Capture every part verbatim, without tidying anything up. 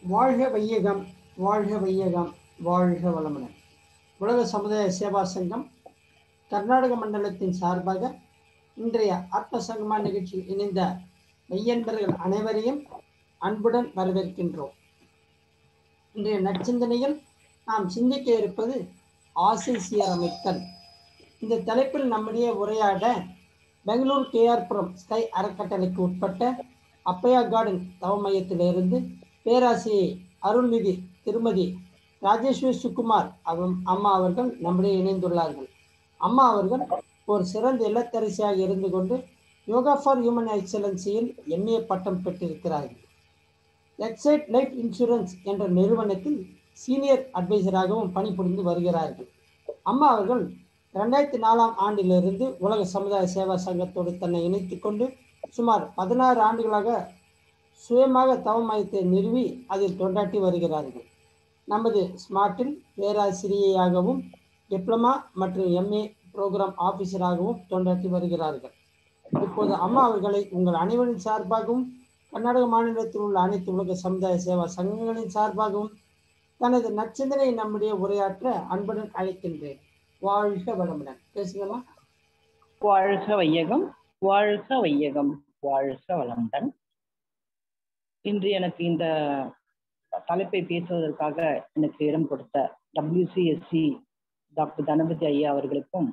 வாழ்க வையகம், வாழ்க வையகம், வாழ்க வளமுடன். உலக சமுதாய சேவா சங்கம் கர்நாடக மண்டலத்தின் சார்பாக இன்றைய ஆத்ம சங்கமா நிகழ்ச்சியில் இணைந்த மெய்யன்பர்கள் அனைவரையும் அன்புடன் வரவேற்கின்றோம். இன்றைய நற்சிந்தனையில் நாம் சிந்திக்க இருப்பது ஆசை சீரமைத்தல். இந்த தலைப்பில் நம்முடைய உரையாட பெங்களூர் கேஆர்புரம் ஸ்கை அறக்கட்டளைக்கு உட்பட்ட அப்பையா கார்டன் தவ மையத்திலிருந்து பேராசிரியை அருள்நிதி திருமதி ராஜேஸ்வரி சுகுமார் அவம் அம்மா அவர்கள் நம்முடைய இணைந்துள்ளார்கள். அம்மா அவர்கள் ஒரு சிறந்த இல்லத்தரசியாக இருந்து கொண்டு யோகா ஃபார் ஹியூமன் எக்ஸலன்சியில் எம்ஏ பட்டம் பெற்றிருக்கிறார்கள். எக்ஸைட் லைஃப் இன்சூரன்ஸ் என்ற நிறுவனத்தில் சீனியர் அட்வைசராகவும் பணிபுரிந்து வருகிறார்கள். அம்மா அவர்கள் ரெண்டாயிரத்தி நாலாம் ஆண்டிலிருந்து உலக சமுதாய சேவா சங்கத்தோடு தன்னை இணைத்து கொண்டு சுமார் பதினாறு ஆண்டுகளாக சுயமாக தவ மையத்தை நிறுவி அதில் தொண்டாற்றி வருகிறார்கள். நமது ஸ்மார்ட்டில் பேராசிரியையாகவும் டிப்ளமா மற்றும் எம்ஏ ப்ரோக்ராம் ஆஃபீஸராகவும் தொண்டாற்றி வருகிறார்கள். இப்போது அம்மா அவர்களை உங்கள் அனைவரின் சார்பாகவும் கர்நாடக மாநிலத்தில் உள்ள அனைத்து உலக சமுதாய சேவா சங்கங்களின் சார்பாகவும் தனது நற்சிந்தனை நம்முடைய உரையாற்ற அன்புடன் அழைக்கின்றேன். வாழ்க வளமுடன். பேசுங்களா? வாழ்க வையகம், வாழ்க வையகம், வாழ்க வளமுடன். இன்று எனக்கு இந்த தலைப்பை பேசுவதற்காக எனக்கு இடம் கொடுத்த டபிள்யூசிஎஸ்சி டாக்டர் தனபதி ஐயா அவர்களுக்கும்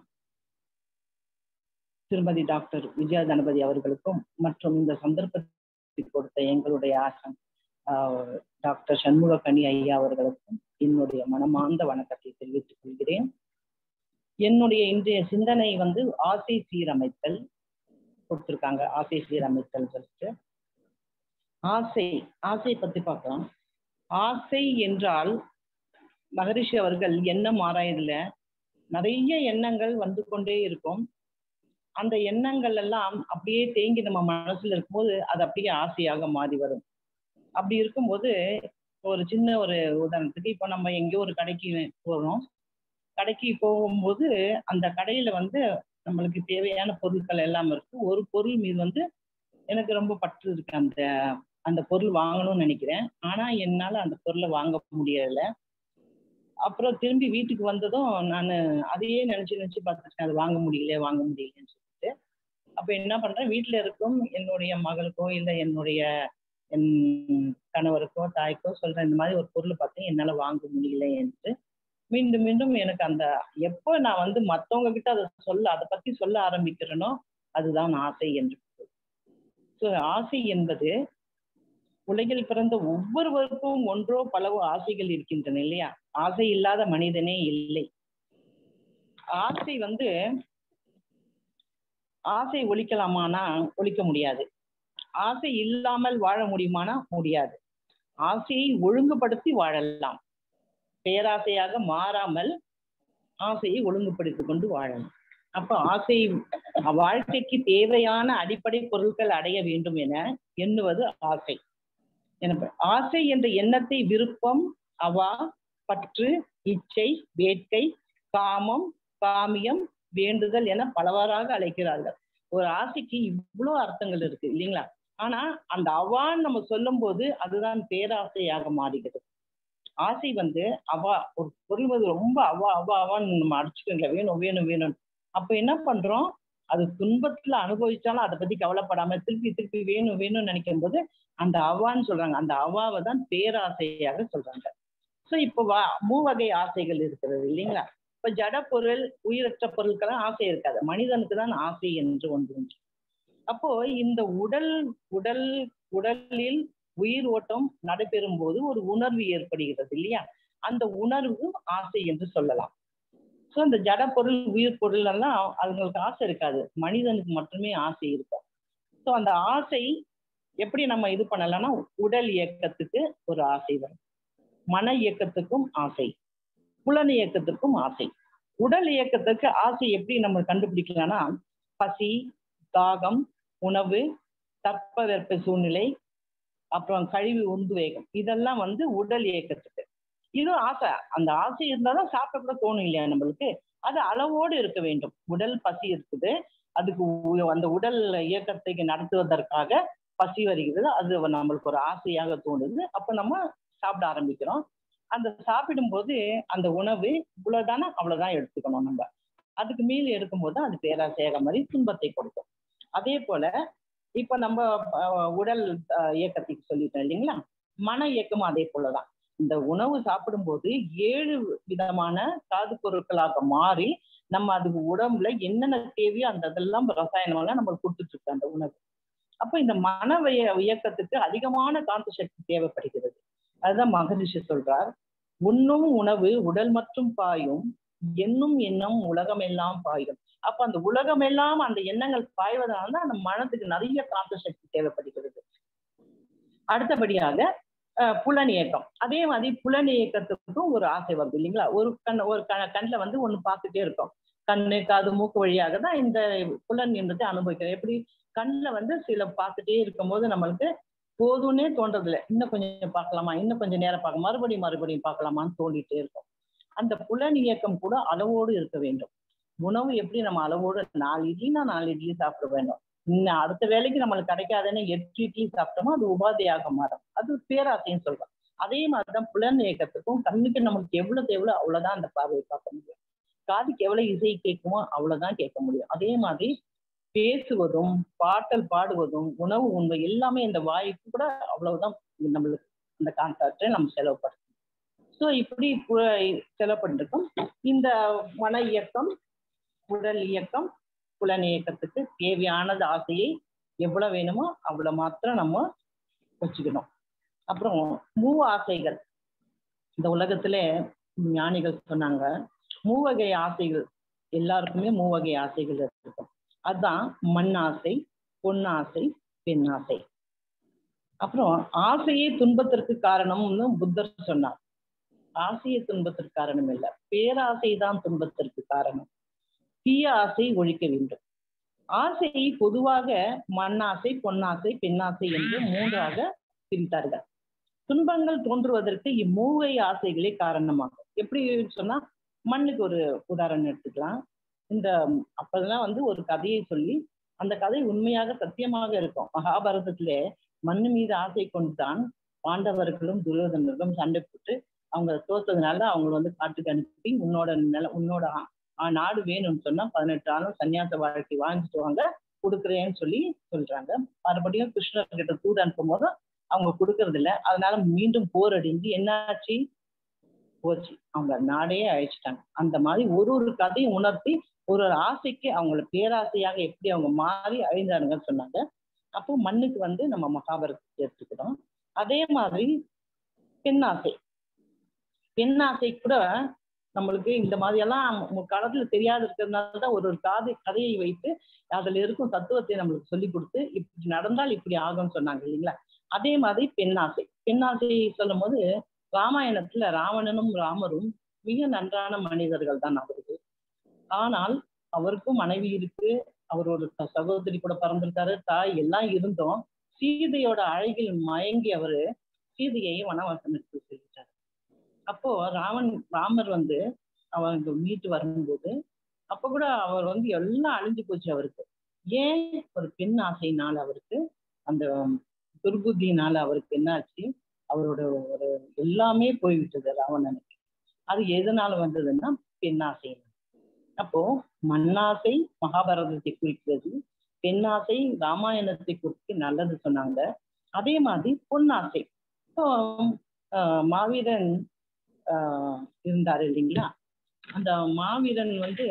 திருமதி டாக்டர் விஜயா தனபதி அவர்களுக்கும் மற்றும் இந்த சந்தர்ப்பத்தை கொடுத்த எங்களுடைய ஆசன் டாக்டர் சண்முகக்கனி ஐயா அவர்களுக்கும் என்னுடைய மனமார்ந்த வணக்கத்தை தெரிவித்துக் கொள்கிறேன். என்னுடைய இன்றைய சிந்தனை வந்து ஆசை சீரமைத்தல் கொடுத்திருக்காங்க. ஆசை சீரமைத்தல் ஃபர்ஸ்ட். ஆசை ஆசை பத்தி பார்க்கலாம். ஆசை என்றால் மகரிஷி அவர்கள் எண்ணம் ஆராயதுல நிறைய எண்ணங்கள் வந்து கொண்டே இருக்கும். அந்த எண்ணங்கள் எல்லாம் அப்படியே தேங்கி நம்ம மனசுல இருக்கும்போது அது அப்படியே ஆசையாக மாறி வரும். அப்படி இருக்கும்போது ஒரு சின்ன ஒரு உதாரணத்துக்கு இப்போ நம்ம எங்கேயோ ஒரு கடைக்கு போறோம். கடைக்கு போகும்போது அந்த கடையில வந்து நம்மளுக்கு தேவையான பொருட்கள் எல்லாம் இருக்கு. ஒரு பொருள் மீது வந்து எனக்கு ரொம்ப பற்று இருக்கு. அந்த அந்த பொருள் வாங்கணும்னு நினைக்கிறேன். ஆனா என்னால அந்த பொருளை வாங்க முடியல. அப்புறம் திரும்பி வீட்டுக்கு வந்ததும் நான் அதையே நினைச்சு நினைச்சு பார்த்துருக்கேன். அது வாங்க முடியல வாங்க முடியலன்னு சொல்லிட்டு அப்ப என்ன பண்றேன், வீட்டுல இருக்கும் என்னுடைய மகளுக்கோ இல்லை என்னுடைய என் கணவருக்கோ தாய்க்கோ சொல்றேன், இந்த மாதிரி ஒரு பொருள் பார்த்தேன் என்னால வாங்க முடியல என்று. மீண்டும் மீண்டும் எனக்கு அந்த எப்போ நான் வந்து மற்றவங்க கிட்ட அதை சொல்ல அதை பத்தி சொல்ல ஆரம்பிக்கிறேனோ அதுதான் ஆசை என்று. ஸோ ஆசை என்பது உலகில் பிறந்த ஒவ்வொருவருக்கும் ஒன்றோ பலவோ ஆசைகள் இருக்கின்றன இல்லையா? ஆசை இல்லாத மனிதனே இல்லை. ஆசை வந்து ஆசை ஒழிக்கலாமானா ஒழிக்க முடியாது. ஆசை இல்லாமல் வாழ முடியுமானா முடியாது. ஆசையை ஒழுங்குபடுத்தி வாழலாம். பேராசையாக மாறாமல் ஆசையை ஒழுங்குபடுத்திக் கொண்டு வாழணும். அப்ப ஆசை வாழ்க்கைக்கு தேவையான அடிப்படை பொருட்கள் அடைய வேண்டும் என எண்ணுவது ஆசை. ஆசை என்ற எண்ணத்தை விருப்பம், அவா, பற்று, இச்சை, வேட்கை, காமம், காமியம், வேண்டுதல் என பலவாறாக அழைக்கிறார்கள். ஒரு ஆசைக்கு இவ்வளவு அர்த்தங்கள் இருக்கு இல்லைங்களா? ஆனா அந்த அவான்னு நம்ம சொல்லும் போது அதுதான் பேராசையாக மாறுகிறது. ஆசை வந்து அவா, ஒரு பொருள் வந்து ரொம்ப அவா அவா அவான்னு நம்ம அடிச்சுக்கோங்க, வேணும் வேணும் வேணும். அப்ப என்ன பண்றோம், அது துன்பத்துல அனுபவிச்சாலும் அதை பத்தி கவலைப்படாம திருப்பி திருப்பி வேணும் வேணும்னு நினைக்கும் போது அந்த அவான்னு சொல்றாங்க. அந்த அவாவை தான் பேராசையாக சொல்றாங்க. ஸோ இப்போ வா மூவகை ஆசைகள் இருக்கிறது இல்லைங்களா? இப்ப ஜட பொருள், உயிரற்ற பொருட்கெல்லாம் ஆசை இருக்காது. மனிதனுக்கு தான் ஆசை என்று ஒன்று உண்டு. அப்போ இந்த உடல் உடல் உடலில் உயிர் ஓட்டம் நடைபெறும் போது ஒரு உணர்வு ஏற்படுகிறது இல்லையா? அந்த உணர்வு ஆசை என்று சொல்லலாம். ஸோ இந்த ஜட பொருள் உயிர் பொருள் எல்லாம் அதுங்களுக்கு ஆசை இருக்காது. மனிதனுக்கு மட்டுமே ஆசை இருக்கும். ஸோ அந்த ஆசை எப்படி நம்ம இது பண்ணலாம்னா, உடல் இயக்கத்துக்கு ஒரு ஆசை வரும், மன இயக்கத்துக்கும் ஆசை, புலன் இயக்கத்துக்கும் ஆசை. உடல் இயக்கத்துக்கு ஆசை எப்படி நம்ம கண்டுபிடிக்கலாம்னா, பசி, தாகம், உணவு, தட்பவெப்ப சூழ்நிலை, அப்புறம் கழிவு உந்து வேகம், இதெல்லாம் வந்து உடல் இயக்கத்துக்கு. இது ஆசை. அந்த ஆசை இருந்தாதான் சாப்பிட கூட தோணும் இல்லையா நம்மளுக்கு? அது அளவோடு இருக்க வேண்டும். உடல் பசி இருக்குது, அதுக்கு அந்த உடல் இயக்கத்தை நடத்துவதற்காக பசி வருகிறது, அது நம்மளுக்கு ஒரு ஆசையாக தோணுது. அப்ப நம்ம சாப்பிட ஆரம்பிக்கிறோம். அந்த சாப்பிடும்போது அந்த உணவு இவ்வளவுதானே அவ்வளவுதான் எடுத்துக்கணும். நம்ம அதுக்கு மீறி எடுக்கும்போது அது பேராசையாக மாதிரி துன்பத்தை கொடுக்கும். அதே போல இப்ப நம்ம உடல் இயக்கத்துக்கு சொல்லிட்டோம் இல்லைங்களா, மன இயக்கமும் அதே போலதான். இந்த உணவு சாப்பிடும்போது ஏழு விதமான தாது பொருட்களாக மாறி நம்ம அதுக்கு உடம்புல என்னென்ன தேவையோ அந்த இதெல்லாம் ரசாயனமெல்லாம் நம்ம கொடுத்துட்டு இருக்கு அந்த உணவு. அப்ப இந்த மன இயக்கத்துக்கு அதிகமான காந்த சக்தி தேவைப்படுகிறது. அதுதான் மகரிஷி சொல்றார், உண்ணும் உணவு உடல் மற்றும் பாயும், எண்ணும் எண்ணம் உலகம் எல்லாம் பாயும். அப்ப அந்த உலகம் எல்லாம் அந்த எண்ணங்கள் பாய்வதனால அந்த மனத்துக்கு நிறைய காந்த சக்தி தேவைப்படுகிறது. அடுத்தபடியாக அஹ் புலன் இயக்கம். அதே மாதிரி புலன் இயக்கத்துக்கும் ஒரு ஆசை வருது இல்லைங்களா. ஒரு கண் ஒரு க கண்ணுல வந்து ஒண்ணு பார்த்துட்டே இருக்கும். கண்ணு காது மூக்கு வழியாக தான் இந்த புலன் என்பதை அனுபவிக்கிறோம். எப்படி கண்ணுல வந்து சில பார்த்துட்டே இருக்கும் போது நம்மளுக்கு போதும்னே தோன்றதில்லை, இன்னும் கொஞ்சம் பார்க்கலாமா, இன்னும் கொஞ்சம் நேரம் பார்க்க மறுபடியும் மறுபடியும் பார்க்கலாமான்னு தோண்டிட்டே இருக்கும். அந்த புலன் இயக்கம் கூட அளவோடு இருக்க வேண்டும். உணவு எப்படி நம்ம அளவோடு நாலு இட்லினா நாலு இட்லி சாப்பிட வேண்டும். இன்னும் அடுத்த வேலைக்கு நம்மளுக்கு கிடைக்காதுன்னு எட்டு இட்லி சாப்பிட்டோமோ அது உபாதையாக மாறும். அது பேராசைன்னு சொல்றோம். அதே மாதிரிதான் புலன் இயக்கத்துக்கும் கண்ணுக்கு நமக்கு எவ்வளவு தேவையோ அவ்வளவுதான் அந்த பார்வையை பார்க்க முடியும். காதுக்கு எவ்வளவு இசை கேட்குமோ அவ்வளவுதான் கேட்க முடியும். அதே மாதிரி பேசுவதும் பாட்டல் பாடுவதும் உணவு உண்மை எல்லாமே இந்த வாய்ப்பு கூட அவ்வளவுதான் நம்மளுக்கு அந்த கான்ட்ராக்டை நம்ம செலவுப்படுத்தணும். ஸோ இப்படி செலவுப்பட்டிருக்கோம். இந்த மன இயக்கம், உடல் இயக்கம், புலன் இயக்கத்துக்கு தேவையானது ஆசையை எவ்வளவு வேணுமோ அவ்வளவு மாத்திரம் நம்ம வச்சுக்கணும். அப்புறம் மூ ஆசைகள். இந்த உலகத்துல ஞானிகள் சொன்னாங்க, மூவகை ஆசைகள் எல்லாருக்குமே மூவகை ஆசைகள் இருக்கும். அதுதான் மண் ஆசை, பொன்னாசை, பெண் ஆசை. அப்புறம் ஆசையே துன்பத்திற்கு காரணம்னு புத்தர் சொன்னார். ஆசையை துன்பத்திற்கு காரணம் இல்லை, பேராசை தான் துன்பத்திற்கு காரணம். தீய ஆசை ஒழிக்க வேண்டும். ஆசையை பொதுவாக மண்ணாசை, பொன்னாசை, பெண்ணாசை என்று மூன்றாக பிரித்தார்கள். துன்பங்கள் தோன்றுவதற்கு இம்மூவை ஆசைகளே காரணமாகும். எப்படி சொன்னா, மண்ணுக்கு ஒரு உதாரணம் எடுத்துக்கலாம். இந்த அப்பதான் வந்து ஒரு கதையை சொல்லி அந்த கதை உண்மையாக சத்தியமாக இருக்கும். மகாபாரதத்திலே மண்ணு மீது ஆசை கொண்டுதான் பாண்டவர்களும் துரியோதனர்களும் சண்டை போட்டு அவங்க தோத்ததுனால அவங்க வந்து காட்டுக்கு அனுப்பி உன்னோட நில உன்னோட நாடு வேணும்னு சொன்னா பதினெட்டு ஆளும் சன்னியாச வாழ்க்கை வாங்கிட்டு வாங்க கொடுக்குறேன்னு சொல்லி சொல்றாங்க. மறுபடியும் கிருஷ்ணர் கிட்ட தூது அனுப்பும் போது அவங்க கொடுக்கறது இல்லை. அதனால மீண்டும் போர் அடிஞ்சு என்னாச்சு, போச்சு, அவங்க நாடே அழிச்சிட்டாங்க. அந்த மாதிரி ஒரு ஒரு கதையும் உணர்த்தி ஒரு ஒரு ஆசைக்கு அவங்கள பேராசையாக எப்படி அவங்க மாறி அழிந்தாருங்கன்னு சொன்னாங்க. அப்போ மண்ணுக்கு வந்து நம்ம மகாபாரதத்தை எடுத்துக்கிறோம். அதே மாதிரி பெண்ணாசை. பெண்ணாசை கூட நம்மளுக்கு இந்த மாதிரி எல்லாம் காலத்துல தெரியாது இருக்கிறதுனாலதான் ஒரு ஒரு காதை கதையை வைத்து அதுல இருக்கும் தத்துவத்தை நம்மளுக்கு சொல்லி கொடுத்து இப்படி நடந்தால் இப்படி ஆகும்னு சொன்னாங்க இல்லைங்களா. அதே மாதிரி பெண்ணாசை. பெண்ணாசை சொல்லும் போது ராமாயணத்துல ராவணனும் ராமரும் மிக நன்றான மனிதர்கள் தான் அவருக்கு. ஆனால் அவருக்கும் மனைவி இருக்கு, அவரோட சகோதரி கூட பிறந்திருக்காரு, தாய் எல்லாம் இருந்தோம். சீதையோட அழகில் மயங்கி அவரு சீதையை வனவாசனுக்கு செலுத்தாரு. அப்போ ராவன் ராமர் வந்து அவங்க மீட்டு வரும்போது அப்ப கூட அவர் வந்து எல்லாம் அழிஞ்சு போச்சு அவருக்கு. ஏன்? ஒரு பெண் ஆசையினால அவருக்கு, அந்த துர்புத்தினால அவருக்கு என்ன ஆச்சு, அவரோட ஒரு எல்லாமே போய்விட்டது ராவணனுக்கு. அது எதனால வந்ததுன்னா பெண்ணாசை. அப்போ மண்ணாசை மகாபாரதத்தை குறிக்கிறது, பெண்ணாசை ராமாயணத்தை குறித்து நல்லது சொன்னாங்க. அதே மாதிரி பொன்னாசை. இப்போ ஆஹ் மாவீரன் ஆஹ் இருந்தாரு இல்லைங்களா. அந்த மாவீரன் வந்து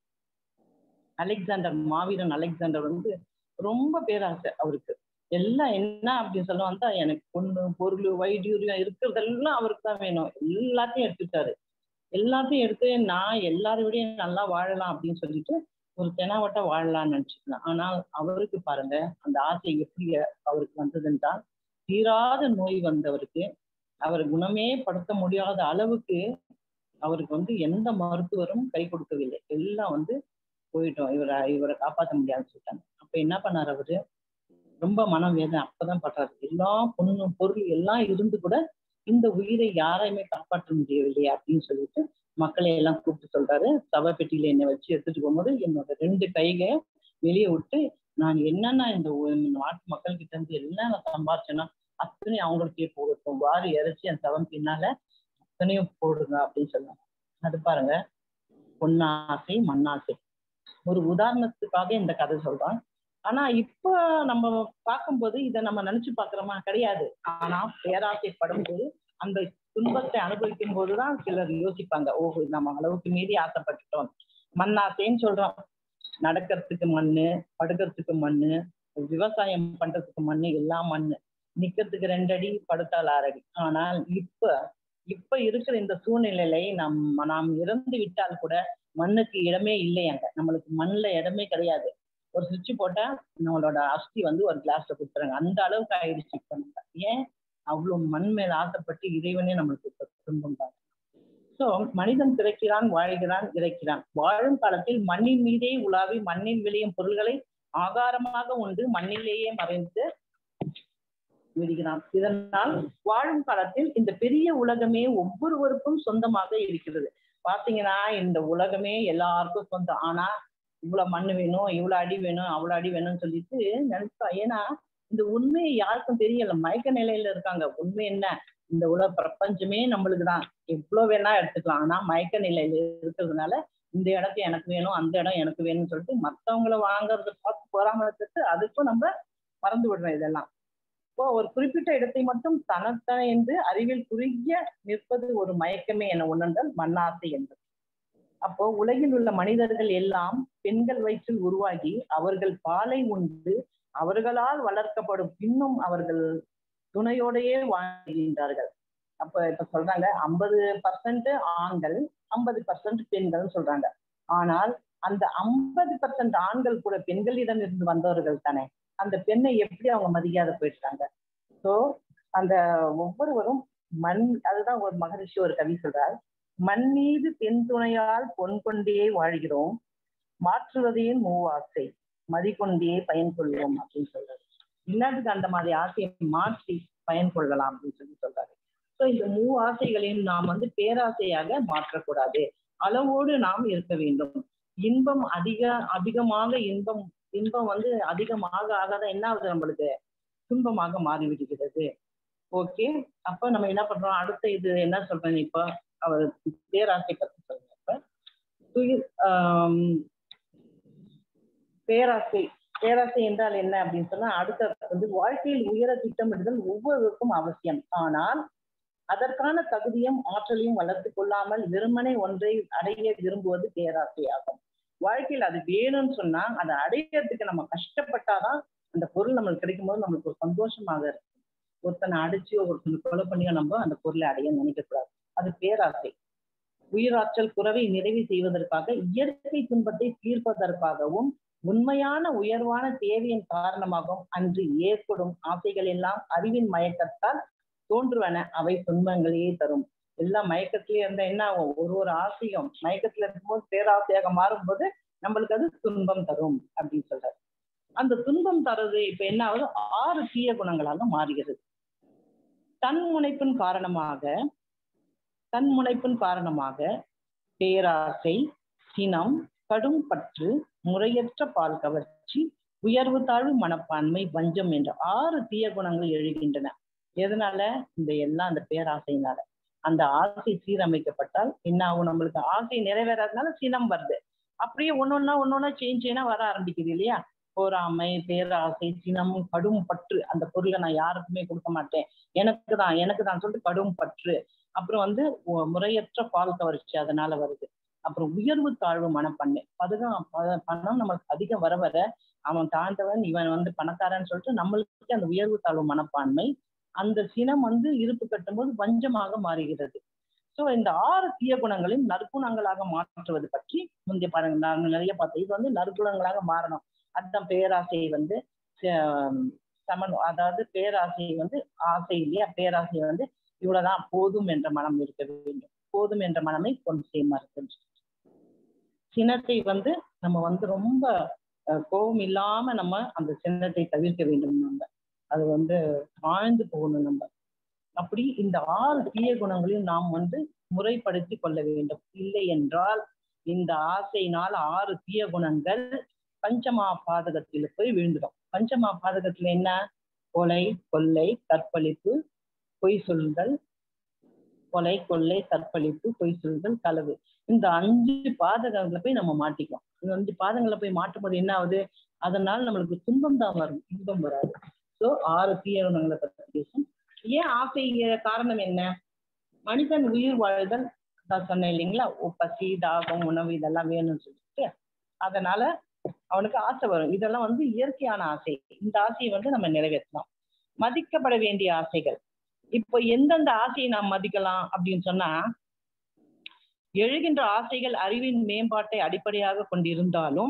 அலெக்சாண்டர், மாவீரன் அலெக்சாண்டர் வந்து ரொம்ப பேராசை அவருக்கு. எல்லாம் என்ன அப்படின்னு சொல்ல வந்தா எனக்கு பொண்ணு பொருள் வைடூரியம் இருக்கிறதெல்லாம் அவருக்கு தான் வேணும். எல்லாத்தையும் எடுத்துட்டாரு. எல்லாத்தையும் எடுத்து நான் எல்லாரோடையும் நல்லா வாழலாம் அப்படின்னு சொல்லிட்டு ஒரு தெனாவட்டா வாழலாம்னு நினைச்சுக்கலாம். ஆனால் அவருக்கு பாருங்க அந்த ஆசை எப்படி அவருக்கு வந்ததுன்றால், தீராத நோய் வந்தவருக்கு, அவர் குணமே படுத்த முடியாத அளவுக்கு அவருக்கு வந்து எந்த மருத்துவரும் கை கொடுக்கவில்லை. எல்லாம் வந்து போயிட்டோம், இவரை இவரை காப்பாற்ற முடியாதுன்னு சொல்லிட்டாங்க. அப்ப என்ன பண்ணாரு அவரு, ரொம்ப மனம் வேதனை அப்பதான் பண்றாரு. எல்லா பொண்ணு பொருள் எல்லாம் இருந்து கூட இந்த உயிரை யாரையுமே காப்பாற்ற முடியவில்லையே அப்படின்னு சொல்லிட்டு மக்களை எல்லாம் கூப்பிட்டு சொல்றாரு. சபை பெட்டியில என்னை வச்சு எடுத்துட்டு போகும்போது என்னோட ரெண்டு கைகளையும் வெளியே விட்டு நான் என்னன்னா இந்த நாட்டு மக்கள் கிட்ட இருந்து எல்லாம் நான் சம்பாரிச்சேன்னா அத்தனையும் அவங்களுக்கே போகட்டும், வாரி இறைச்சி அந்த சவன் பின்னால அத்தனையும் போடுங்க அப்படின்னு சொல்லுவாங்க. அது பாருங்க, பொன்னாசை மண்ணாசை. ஒரு உதாரணத்துக்காக இந்த கதை சொல்றேன். ஆனா இப்ப நம்ம பார்க்கும்போது இதை நம்ம நினைச்சு பாக்குறோமா? கிடையாது. ஆனா பேராசைப்படும் போது அந்த துன்பத்தை அனுபவிக்கும் போதுதான் சிலர் யோசிப்பாங்க, ஓஹோ நம்ம அளவுக்கு மீறி ஆசைப்பட்டுட்டோம். மண்ணாசைன்னு சொல்றோம். நடக்கிறதுக்கு மண்ணு, படுக்கிறதுக்கு மண்ணு, விவசாயம் பண்றதுக்கு மண்ணு, எல்லாம் மண்ணு. நிக்கிறதுக்கு ரெண்டடி, படுத்தால் ஆறடி. ஆனால் இப்ப இப்ப இருக்கிற இந்த சூழ்நிலையில நம்ம நாம் இறந்து விட்டால் கூட மண்ணுக்கு இடமே இல்லையாங்க. நம்மளுக்கு மண்ணுல இடமே கிடையாது. ஒரு சுவிட்ச் போட்டா நம்மளோட அஸ்தி வந்து ஒரு கிளாஸ்ல கொடுத்துறாங்க. அந்த அளவுக்கு ஆயிடுச்சு இப்ப நம்ம. ஏன்? அவ்வளவு மண் மேல ஆசைப்பட்டு இறைவனே நம்மளுக்கு துன்பம் தான். சோ மனிதன் பிறக்கிறான், வாழ்கிறான், இறக்கிறான். வாழும் காலத்தில் மண்ணின் மீதே உலாவி மண்ணில் விளையும் பொருள்களை ஆகாரமாக உண்டு மண்ணிலேயே மறைந்து விடுகிறான். இதனால் வாழும் காலத்தில் இந்த பெரிய உலகமே ஒவ்வொருவருக்கும் சொந்தமாக இருக்கிறது. பாத்தீங்கன்னா இந்த உலகமே எல்லாருக்கும் சொந்தம். ஆனா இவ்வளவு மண்ணு வேணும், இவ்வளவு அடி வேணும், அவ்வளவு அடி வேணும்னு சொல்லிட்டு நினைப்பா. ஏன்னா இந்த உண்மையை யாருக்கும் தெரியல, மயக்க நிலையில இருக்காங்க. உண்மை என்ன? இந்த உலக பிரபஞ்சமே நம்மளுக்கு தான், எவ்வளவு வேணா எடுத்துக்கலாம். ஆனா மயக்க நிலையில இருக்கிறதுனால இந்த இடத்த எனக்கு வேணும், அந்த இடம் எனக்கு வேணும்னு சொல்லிட்டு மற்றவங்களை வாங்கறத பார்த்து பொறாமத்துட்டு அதுக்கும் நம்ம மறந்து விடுறோம். இதெல்லாம் இப்போ ஒரு குறிப்பிட்ட இடத்தை மட்டும் தனத்தன என்று அறிவில் குறுகிய நிற்பது ஒரு மயக்கமே என உணர்ந்தல் மண்ணாசை என்பது. அப்போ உலகில் உள்ள மனிதர்கள் எல்லாம் பெண்கள் வயிற்றில் உருவாகி அவர்கள் பாலை உண்டு அவர்களால் வளர்க்கப்படும் பின்னும் அவர்கள் துணையோடையே வாழ்கின்றார்கள். அப்ப இப்ப சொல்றாங்க ஐம்பது பர்சன்ட் ஆண்கள், ஐம்பது பர்சன்ட் பெண்கள் சொல்றாங்க. ஆனால் அந்த ஐம்பது பர்சன்ட் ஆண்கள் கூட பெண்களிடம் இருந்து வந்தவர்கள் தானே. அந்த பெண்ணை எப்படி அவங்க மதிக்காத போயிட்டாங்க. சோ அந்த ஒவ்வொருவரும் மண், அதுதான் ஒரு மகரிஷி ஒரு கவி சொல்றார், மண் மீது பெண் துணையால் பொன் கொண்டே வாழ்கிறோம், மாற்றுவதே மூவாசை, மதி கொண்டே பயன் கொள்வோம் அப்படின்னு சொல்றாரு. இல்லாததுக்கு அந்த மாதிரி ஆசையை மாற்றி பயன் கொள்ளலாம் அப்படின்னு சொல்லி சொல்றாரு. ஸோ இந்த மூ ஆசைகளையும் நாம் வந்து பேராசையாக மாற்றக்கூடாது, அளவோடு நாம் இருக்க வேண்டும். இன்பம் அதிக அதிகமாக இன்பம் இன்பம் வந்து அதிகமாக ஆகாத என்ன ஆகுது, நம்மளுக்கு துன்பமாக மாறிவிடுகிறது. ஓகே, அப்ப நம்ம என்ன பண்றோம், அடுத்த இது என்ன சொல்றேன், இப்ப அவர் பேராசை பத்தி சொல்றேன். இப்ப துயிர் ஆஹ் பேராசை பேராசை என்றால் என்ன அப்படின்னு சொன்னா, அடுத்த வந்து வாழ்க்கையில் உயர திட்டமிடுதல் ஒவ்வொருவருக்கும் அவசியம். ஆனால் அதற்கான தகுதியும் ஆற்றலையும் வளர்த்து கொள்ளாமல் வெறுமனே ஒன்றை அடைய விரும்புவது பேராசை ஆகும். வாழ்க்கையில் அது வேணும்னு சொன்னா அதை அடையிறதுக்கு நம்ம கஷ்டப்பட்டாதான் அந்த பொருள் நம்மளுக்கு கிடைக்கும் போது நம்மளுக்கு ஒரு சந்தோஷமாக இருக்கும். ஒருத்தனை அடிச்சு ஒருத்தனை கொலை பண்ணியோ நம்ம அந்த பொருளை அடைய நினைக்க கூடாது. அது பேராசை. உயிராற்றல் குறைவை நிறைவு செய்வதற்காக இயற்கை துன்பத்தை தீர்ப்பதற்காகவும் உண்மையான உயர்வான தேவையின் காரணமாகவும் அன்று ஏற்படும் ஆசைகள் எல்லாம் அறிவின் மயக்கத்தால் தோன்றுவன. அவை துன்பங்களையே தரும். எல்லாம் மயக்கத்திலே இருந்தா என்ன ஆகும், ஒரு ஒரு ஆசையும் மயக்கத்துல இருக்கும்போது பேராசையாக மாறும்போது நம்மளுக்கு அது துன்பம் தரும் அப்படின்னு சொல்றாரு. அந்த துன்பம் தருது இப்ப என்ன ஆகுது, ஆறு தீய குணங்களாக மாறுகிறது. தன்முனைப்பின் காரணமாக தன்முனைப்பின் காரணமாக பேராசை, சினம், கடும் பற்று, முறையற்ற பால் கவர்ச்சி, உயர்வு தாழ்வு மனப்பான்மை, வஞ்சம் என்ற ஆறு தீய குணங்கள் எழுகின்றன. எதனால? இந்த எல்லாம் அந்த பேராசையினால. அந்த ஆசை சீரமைக்கப்பட்டால் என்ன ஆகும், நம்மளுக்கு ஆசை நிறைவேறாதனால சினம் வருது. அப்படியே ஒன்னொன்னா ஒன்னொன்னா சேஞ்ச் செய்யனா வர ஆரம்பிக்குது இல்லையா. போராமை, பேராசை, சினம், கடும் பற்று, அந்த பொருளை நான் யாருக்குமே கொடுக்க மாட்டேன், எனக்கு தான் எனக்கு தான் சொல்லிட்டு கடும் பற்று. அப்புறம் வந்து முறையற்ற பால் கவர்ச்சி அதனால வருது. அப்புறம் உயர்வு தாழ்வு மனப்பான்மை. அதுதான் பணம் நமக்கு அதிகம் வர வர அவன் தாழ்ந்தவன், இவன் வந்து பணக்காரன்னு சொல்லிட்டு நம்மளுக்கு அந்த உயர்வு தாழ்வு மனப்பான்மை, அந்த சினம் வந்து இருப்பு கட்டும் போது வஞ்சமாக மாறுகிறது. சோ இந்த ஆறு தீய குணங்களையும் நற்குணங்களாக மாற்றுவது பற்றி முந்தைய பாருங்க நான் நிறைய பார்த்தேன். இது வந்து நற்குணங்களாக மாறணும். அதுதான் பேராசையை வந்து சமன், அதாவது பேராசையை வந்து ஆசை இல்லையா, பேராசை வந்து இவ்வளவுதான் போதும் என்ற மனம் இருக்க வேண்டும். போதும் என்ற மனமை கொண்டு செய்ய. சினத்தை வந்து நம்ம வந்து ரொம்ப கோபம் இல்லாம நம்ம அந்த சினத்தை தவிர்க்க வேண்டும். நம்ம அது வந்து ஆழ்ந்து போகணும் நம்ம. அப்படி இந்த ஆறு தீய குணங்களையும் நாம் வந்து முறைப்படுத்தி கொள்ள வேண்டும். இல்லை என்றால் இந்த ஆசையினால் ஆறு தீய குணங்கள் பஞ்சமா பாதகத்தில போய் விழுந்துடும். பஞ்சமா பாதகத்துல என்ன, கொலை, கொள்ளை, கற்பழிப்பு, பொய் சொல்லுதல், கொலை, கொள்ளை, கற்பழிப்பு, பொய் சொல்லுதல், களவு. இந்த அஞ்சு பாதகங்களை போய் நம்ம மாட்டிக்கலாம். இந்த அஞ்சு பாதங்களை போய் மாட்டும் போது என்ன ஆகுது? அதனால நம்மளுக்கு துன்பம் தான் வரும், இன்பம் வராது. ஸோ ஆறு தீயகுணங்களை பற்றி பேசும். ஏன் ஆசை காரணம் என்ன? மனிதன் உயிர் வாழ்தல் நான் சொன்னேன் இல்லைங்களா, பசி, தாகம், உணவு இதெல்லாம் வேணும்னு சொல்லிட்டு அதனால அவனுக்கு ஆசை வரும். இதெல்லாம் வந்து இயற்கையான ஆசை. இந்த ஆசையை வந்து நம்ம நிறைவேற்றலாம். மதிக்கப்பட வேண்டிய ஆசைகள். இப்போ எந்தெந்த ஆசையை நாம் மதிக்கலாம் அப்படின்னு சொன்னா, எழுகின்ற ஆசைகள் அறிவின் மேம்பாட்டை அடிப்படையாக கொண்டிருந்தாலும்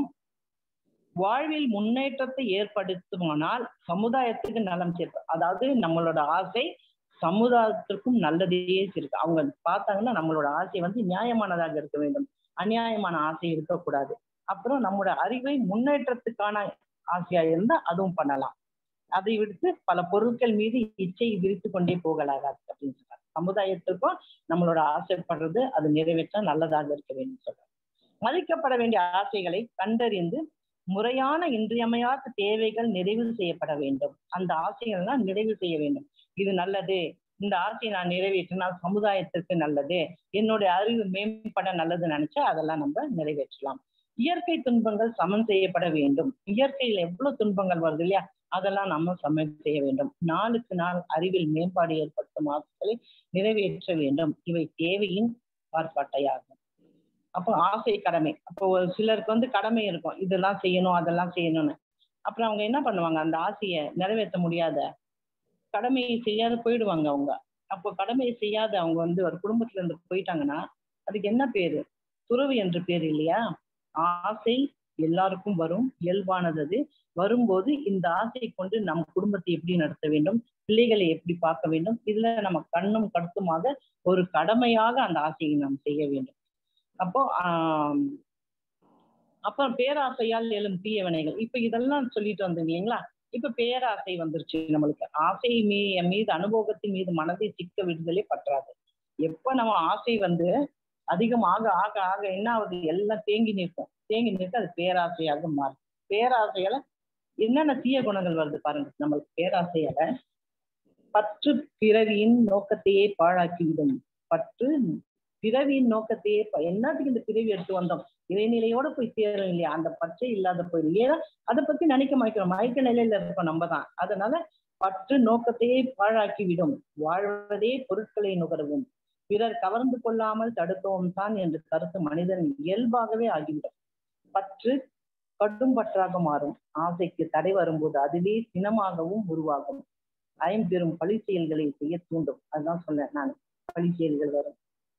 வாழ்வில் முன்னேற்றத்தை ஏற்படுத்துமானால் சமுதாயத்துக்கு நலம் சேர்க்கும். அதாவது நம்மளோட ஆசை சமுதாயத்திற்கும் நல்லதே இருக்கு. அவங்க பார்த்தாங்கன்னா நம்மளோட ஆசை வந்து நியாயமானதாக இருக்க வேண்டும், அநியாயமான ஆசை இருக்கக்கூடாது. அப்புறம் நம்மளோட அறிவை முன்னேற்றத்துக்கான ஆசையா இருந்தா அதுவும் பண்ணலாம். அதை விடுத்து பல பொருட்கள் மீது இச்சை விரித்து கொண்டே போகலாகாது அப்படின்னு சொல்றாங்க. சமுதாயத்திற்கும் நம்மளோட ஆசைப்படுறது அது நிறைவேற்ற நல்லதாக இருக்க வேண்டும் சொல்றாங்க. மதிக்கப்பட வேண்டிய ஆசைகளை கண்டறிந்து முறையான இன்றியமையாத தேவைகள் நிறைவு செய்யப்பட வேண்டும். அந்த ஆசைகள்லாம் நிறைவு செய்ய வேண்டும். இது நல்லது, இந்த ஆசையை நான் நிறைவேற்றினால் சமுதாயத்திற்கு நல்லது, என்னுடைய அறிவு மேம்பட நல்லது நினைச்சா அதெல்லாம் நம்ம நிறைவேற்றலாம். இயற்கை துன்பங்கள் சமன் செய்யப்பட வேண்டும். இயற்கையில் எவ்வளவு துன்பங்கள் வருது இல்லையா, அதெல்லாம் நம்ம சமன் செய்ய வேண்டும். நாளுக்கு நாள் அறிவில் மேம்பாடு ஏற்படுத்தும் ஆசைகளை நிறைவேற்ற வேண்டும். இவை தேவையின் பார்ப்பாட்டையாகும். அப்போ ஆசை கடமை. அப்போ ஒரு சிலருக்கு வந்து கடமை இருக்கும், இதெல்லாம் செய்யணும் அதெல்லாம் செய்யணும்னு. அப்புறம் அவங்க என்ன பண்ணுவாங்க, அந்த ஆசையை நிறைவேற்ற முடியாத கடமையை செய்யாத போயிடுவாங்க அவங்க. அப்போ கடமையை செய்யாத அவங்க வந்து ஒரு குடும்பத்துல இருந்து போயிட்டாங்கன்னா அதுக்கு என்ன பேரு? துறவு என்று பேர் இல்லையா? ஆசை எல்லாருக்கும் வரும், இயல்பானது. அது வரும்போது இந்த ஆசையை கொண்டு நம் குடும்பத்தை எப்படி நடத்த வேண்டும், பிள்ளைகளை எப்படி பார்க்க வேண்டும், இதுல நம்ம கண்ணும் கருத்துமாக ஒரு கடமையாக அந்த ஆசையை நாம் செய்ய வேண்டும். அப்போ ஆஹ் அப்புறம் பேராசையால் எழும் தீய வினைகள். இப்ப இதெல்லாம் சொல்லிட்டு வந்தீங்க இல்லைங்களா, இப்ப பேராசை வந்துருச்சு நம்மளுக்கு. ஆசை மீ மீது அனுபவத்தின் மீது மனதை சிக்க விடுதலே பற்றாது. எப்ப நம்ம ஆசை வந்து அதிகமாக ஆக ஆக என்ன ஆகுது, எல்லாம் தேங்கி நிற்கும். தேங்கி நிற்க அது பேராசையாக மாறும். பேராசையால என்னென்ன தீய குணங்கள் வருது பாருங்க நம்மளுக்கு. பேராசையால பற்று பிறவியின் நோக்கத்தையே பாழாக்கிவிடும். பற்று பிறவியின் நோக்கத்தையே, என்னத்துக்கு இந்த பிறவி எடுத்து வந்தோம், இறைநிலையோட போய் சேரும் இல்லையா, அந்த பற்றே இல்லாத போயிடும். ஏன்னா அதை பத்தி நினைக்க மாய்க்கிறோம், மயக்க நிலையில இருக்கோம் நம்ம தான். அதனால பற்று நோக்கத்தையே பாழாக்கி விடும். வாழ்வதே பொருட்களை நுகரவும் பிறர் கவர்ந்து கொள்ளாமல் தடுக்கவும் தான் என்று கருத்து மனிதன் இயல்பாகவே ஆகிவிடும். பற்று கடும் பற்றாக மாறும். ஆசைக்கு தடை வரும்போது அதுவே சினமாகவும் உருவாகும். ஐம்பெரும் பழி செயல்களை செய்ய தூண்டும். அதுதான் சொன்னேன் நான், பழி செயல்கள் வரும்.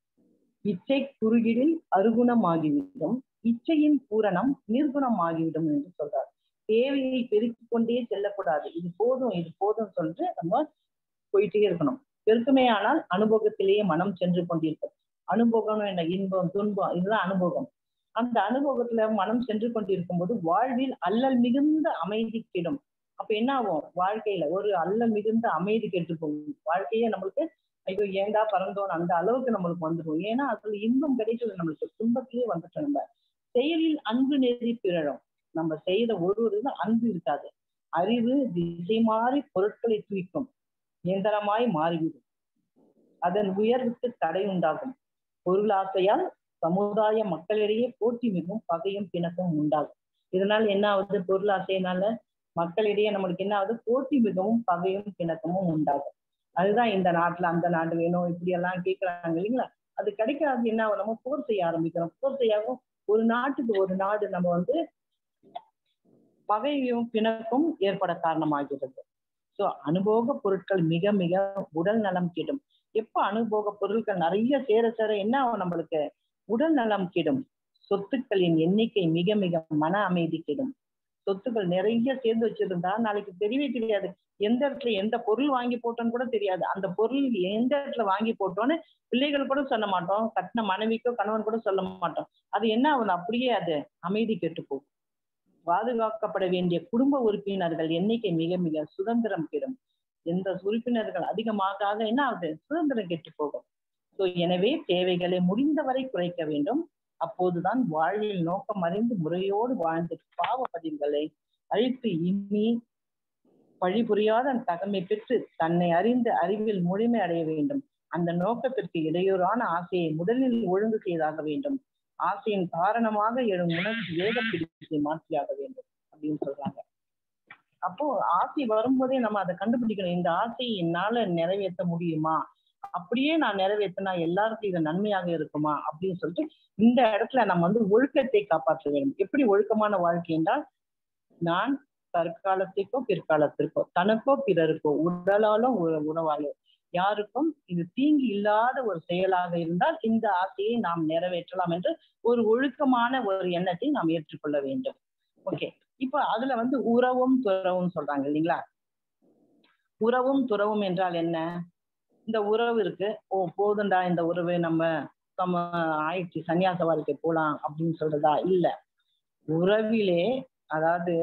இச்சை குறுகிடில் அருகுணமாகிவிடும், இச்சையின் பூரணம் நிர்குணமாகிவிடும் என்று சொல்றார். தேவையை பெருக்கிக் கொண்டே செல்லக்கூடாது. இது போதும் இது போதும் சொல்லிட்டு நம்ம போயிட்டே இருக்கணும். பெருக்குமே ஆனால் அனுபவத்திலேயே மனம் சென்று கொண்டிருக்கும். அனுபவம் என்ன, இன்பம் துன்பம் இதுதான் அனுபவம். அந்த அனுபவத்துல மனம் சென்று கொண்டிருக்கும் போது வாழ்வில் அல்லல் மிகுந்த அமைதி கெடும். அப்ப என்ன ஆகும், வாழ்க்கையில ஒரு அல்லல் மிகுந்த அமைதி கெட்டு போகும். வாழ்க்கையே நம்மளுக்கு ஐயோ ஏண்டா பறந்தோம் அந்த அளவுக்கு நம்மளுக்கு வந்துடும். ஏன்னா அதுல இன்பம் கிடைக்கிறது நம்மளுக்கு, துன்பத்திலேயே வந்துட்டோம். நம்ம செயலில் அன்பு நெறி பிறழும். நம்ம செய்த ஒரு ஒரு இது அன்பு இருக்காது. அறிவு திசை மாறி பொருட்களை தூய்க்கும், இயந்திரமாய் மாறிவிடும். அதன் உயர்வுக்கு தடை உண்டாகும். பொருளாசையால் சமுதாய மக்களிடையே போட்டி மிகவும் பகையும் பிணக்கும் உண்டாகும். இதனால் என்ன ஆகுது, பொருளாசையினால மக்களிடையே நம்மளுக்கு என்ன ஆகுது, போட்டி மிகவும் பகையும் பிணக்கமும் உண்டாகும். அதுதான் இந்த நாட்டுல அந்த நாடு வேணும் இப்படி எல்லாம் கேட்கறாங்க இல்லைங்களா. அது கிடைக்காது. என்ன நம்ம போர் செய்ய ஆரம்பிக்கிறோம். போர் செய்யாவும் ஒரு நாட்டுக்கு ஒரு நாடு நம்ம வந்து பகையும் பிணக்கும் ஏற்பட காரணமாகிறது. ஸோ அனுபோக பொருட்கள் மிக மிக உடல் நலம் கெடும். எப்ப அனுபோக பொருட்கள் நிறைய சேர சேர என்ன ஆகும், நம்மளுக்கு உடல் நலம் கெடும். சொத்துக்களின் எண்ணிக்கை மிக மிக மன அமைதி கெடும். சொத்துக்கள் நிறைய சேர்ந்து வச்சிருந்தா நாளைக்கு தெரியவே தெரியாது எந்த இடத்துல எந்த பொருள் வாங்கி போட்டோன்னு கூட தெரியாது. அந்த பொருள் எந்த இடத்துல வாங்கி போட்டோன்னு பிள்ளைகள் கூட சொல்ல மாட்டோம், கட்டின மனைவிக்கோ கணவன் கூட சொல்ல மாட்டோம். அது என்ன ஆகுது, அப்படியே அது அமைதி கெட்டு போகும். பாதுகாக்கப்பட வேண்டிய குடும்ப உறுப்பினர்கள் எண்ணிக்கை மிக மிக சுதந்திரம் கெடும். எந்த உறுப்பினர்கள் அதிகமாக என்ன ஆகுது, சுதந்திரம் கெட்டு போகும். ஸோ எனவே தேவைகளை முடிந்தவரை குறைக்க வேண்டும். அப்போதுதான் வாழ்வில் நோக்கம் அறிந்து முறையோடு வாழ்ந்து பாவ பதிவுகளை அழித்து இனி பழி புரியாத தகமை பெற்று தன்னை அறிந்து அறிவில் முழுமை அடைய வேண்டும். அந்த நோக்கத்திற்கு இடையூறான ஆசையை முதலில் ஒழுங்கு செய்தாக வேண்டும். ஆசையின் காரணமாக எழும் உணர்ச்சி வேக பிடிப்பை மாற்றியாக வேண்டும் அப்படின்னு சொல்றாங்க. அப்போ ஆசை வரும்போதே நம்ம அதை கண்டுபிடிக்கணும். இந்த ஆசையை என்னால நிறைவேற்ற முடியுமா, அப்படியே நான் நிறைவேற்றினா எல்லாருக்கும் இது நன்மையாக இருக்குமா அப்படின்னு சொல்லிட்டு இந்த இடத்துல நம்ம வந்து ஒழுக்கத்தை காப்பாற்ற வேண்டும். எப்படி ஒழுக்கமான வாழ்க்கை என்றால், நான் தற்காலத்திற்கோ பிற்காலத்திற்கோ தனக்கோ பிறருக்கோ உடலாலோ உணவாலோ யாருக்கும் இது தீங்கு இல்லாத ஒரு செயலாக இருந்தால் இந்த ஆசையை நாம் நிறைவேற்றலாம் என்று ஒரு ஒழுக்கமான ஒரு எண்ணத்தை நாம் ஏற்றுக்கொள்ள வேண்டும். ஓகே, இப்ப அதுல வந்து உறவும் துறவும் சொல்றாங்க இல்லைங்களா? உறவும் துறவும் என்றால் என்ன? இந்த உறவு இருக்கு, ஓ போதுண்டா இந்த உறவு, நம்ம நம்ம ஆயிடுச்சு சன்னியாச வாழ்க்கை போலாம் அப்படின்னு சொல்றதா? இல்ல. உறவிலே அதாவது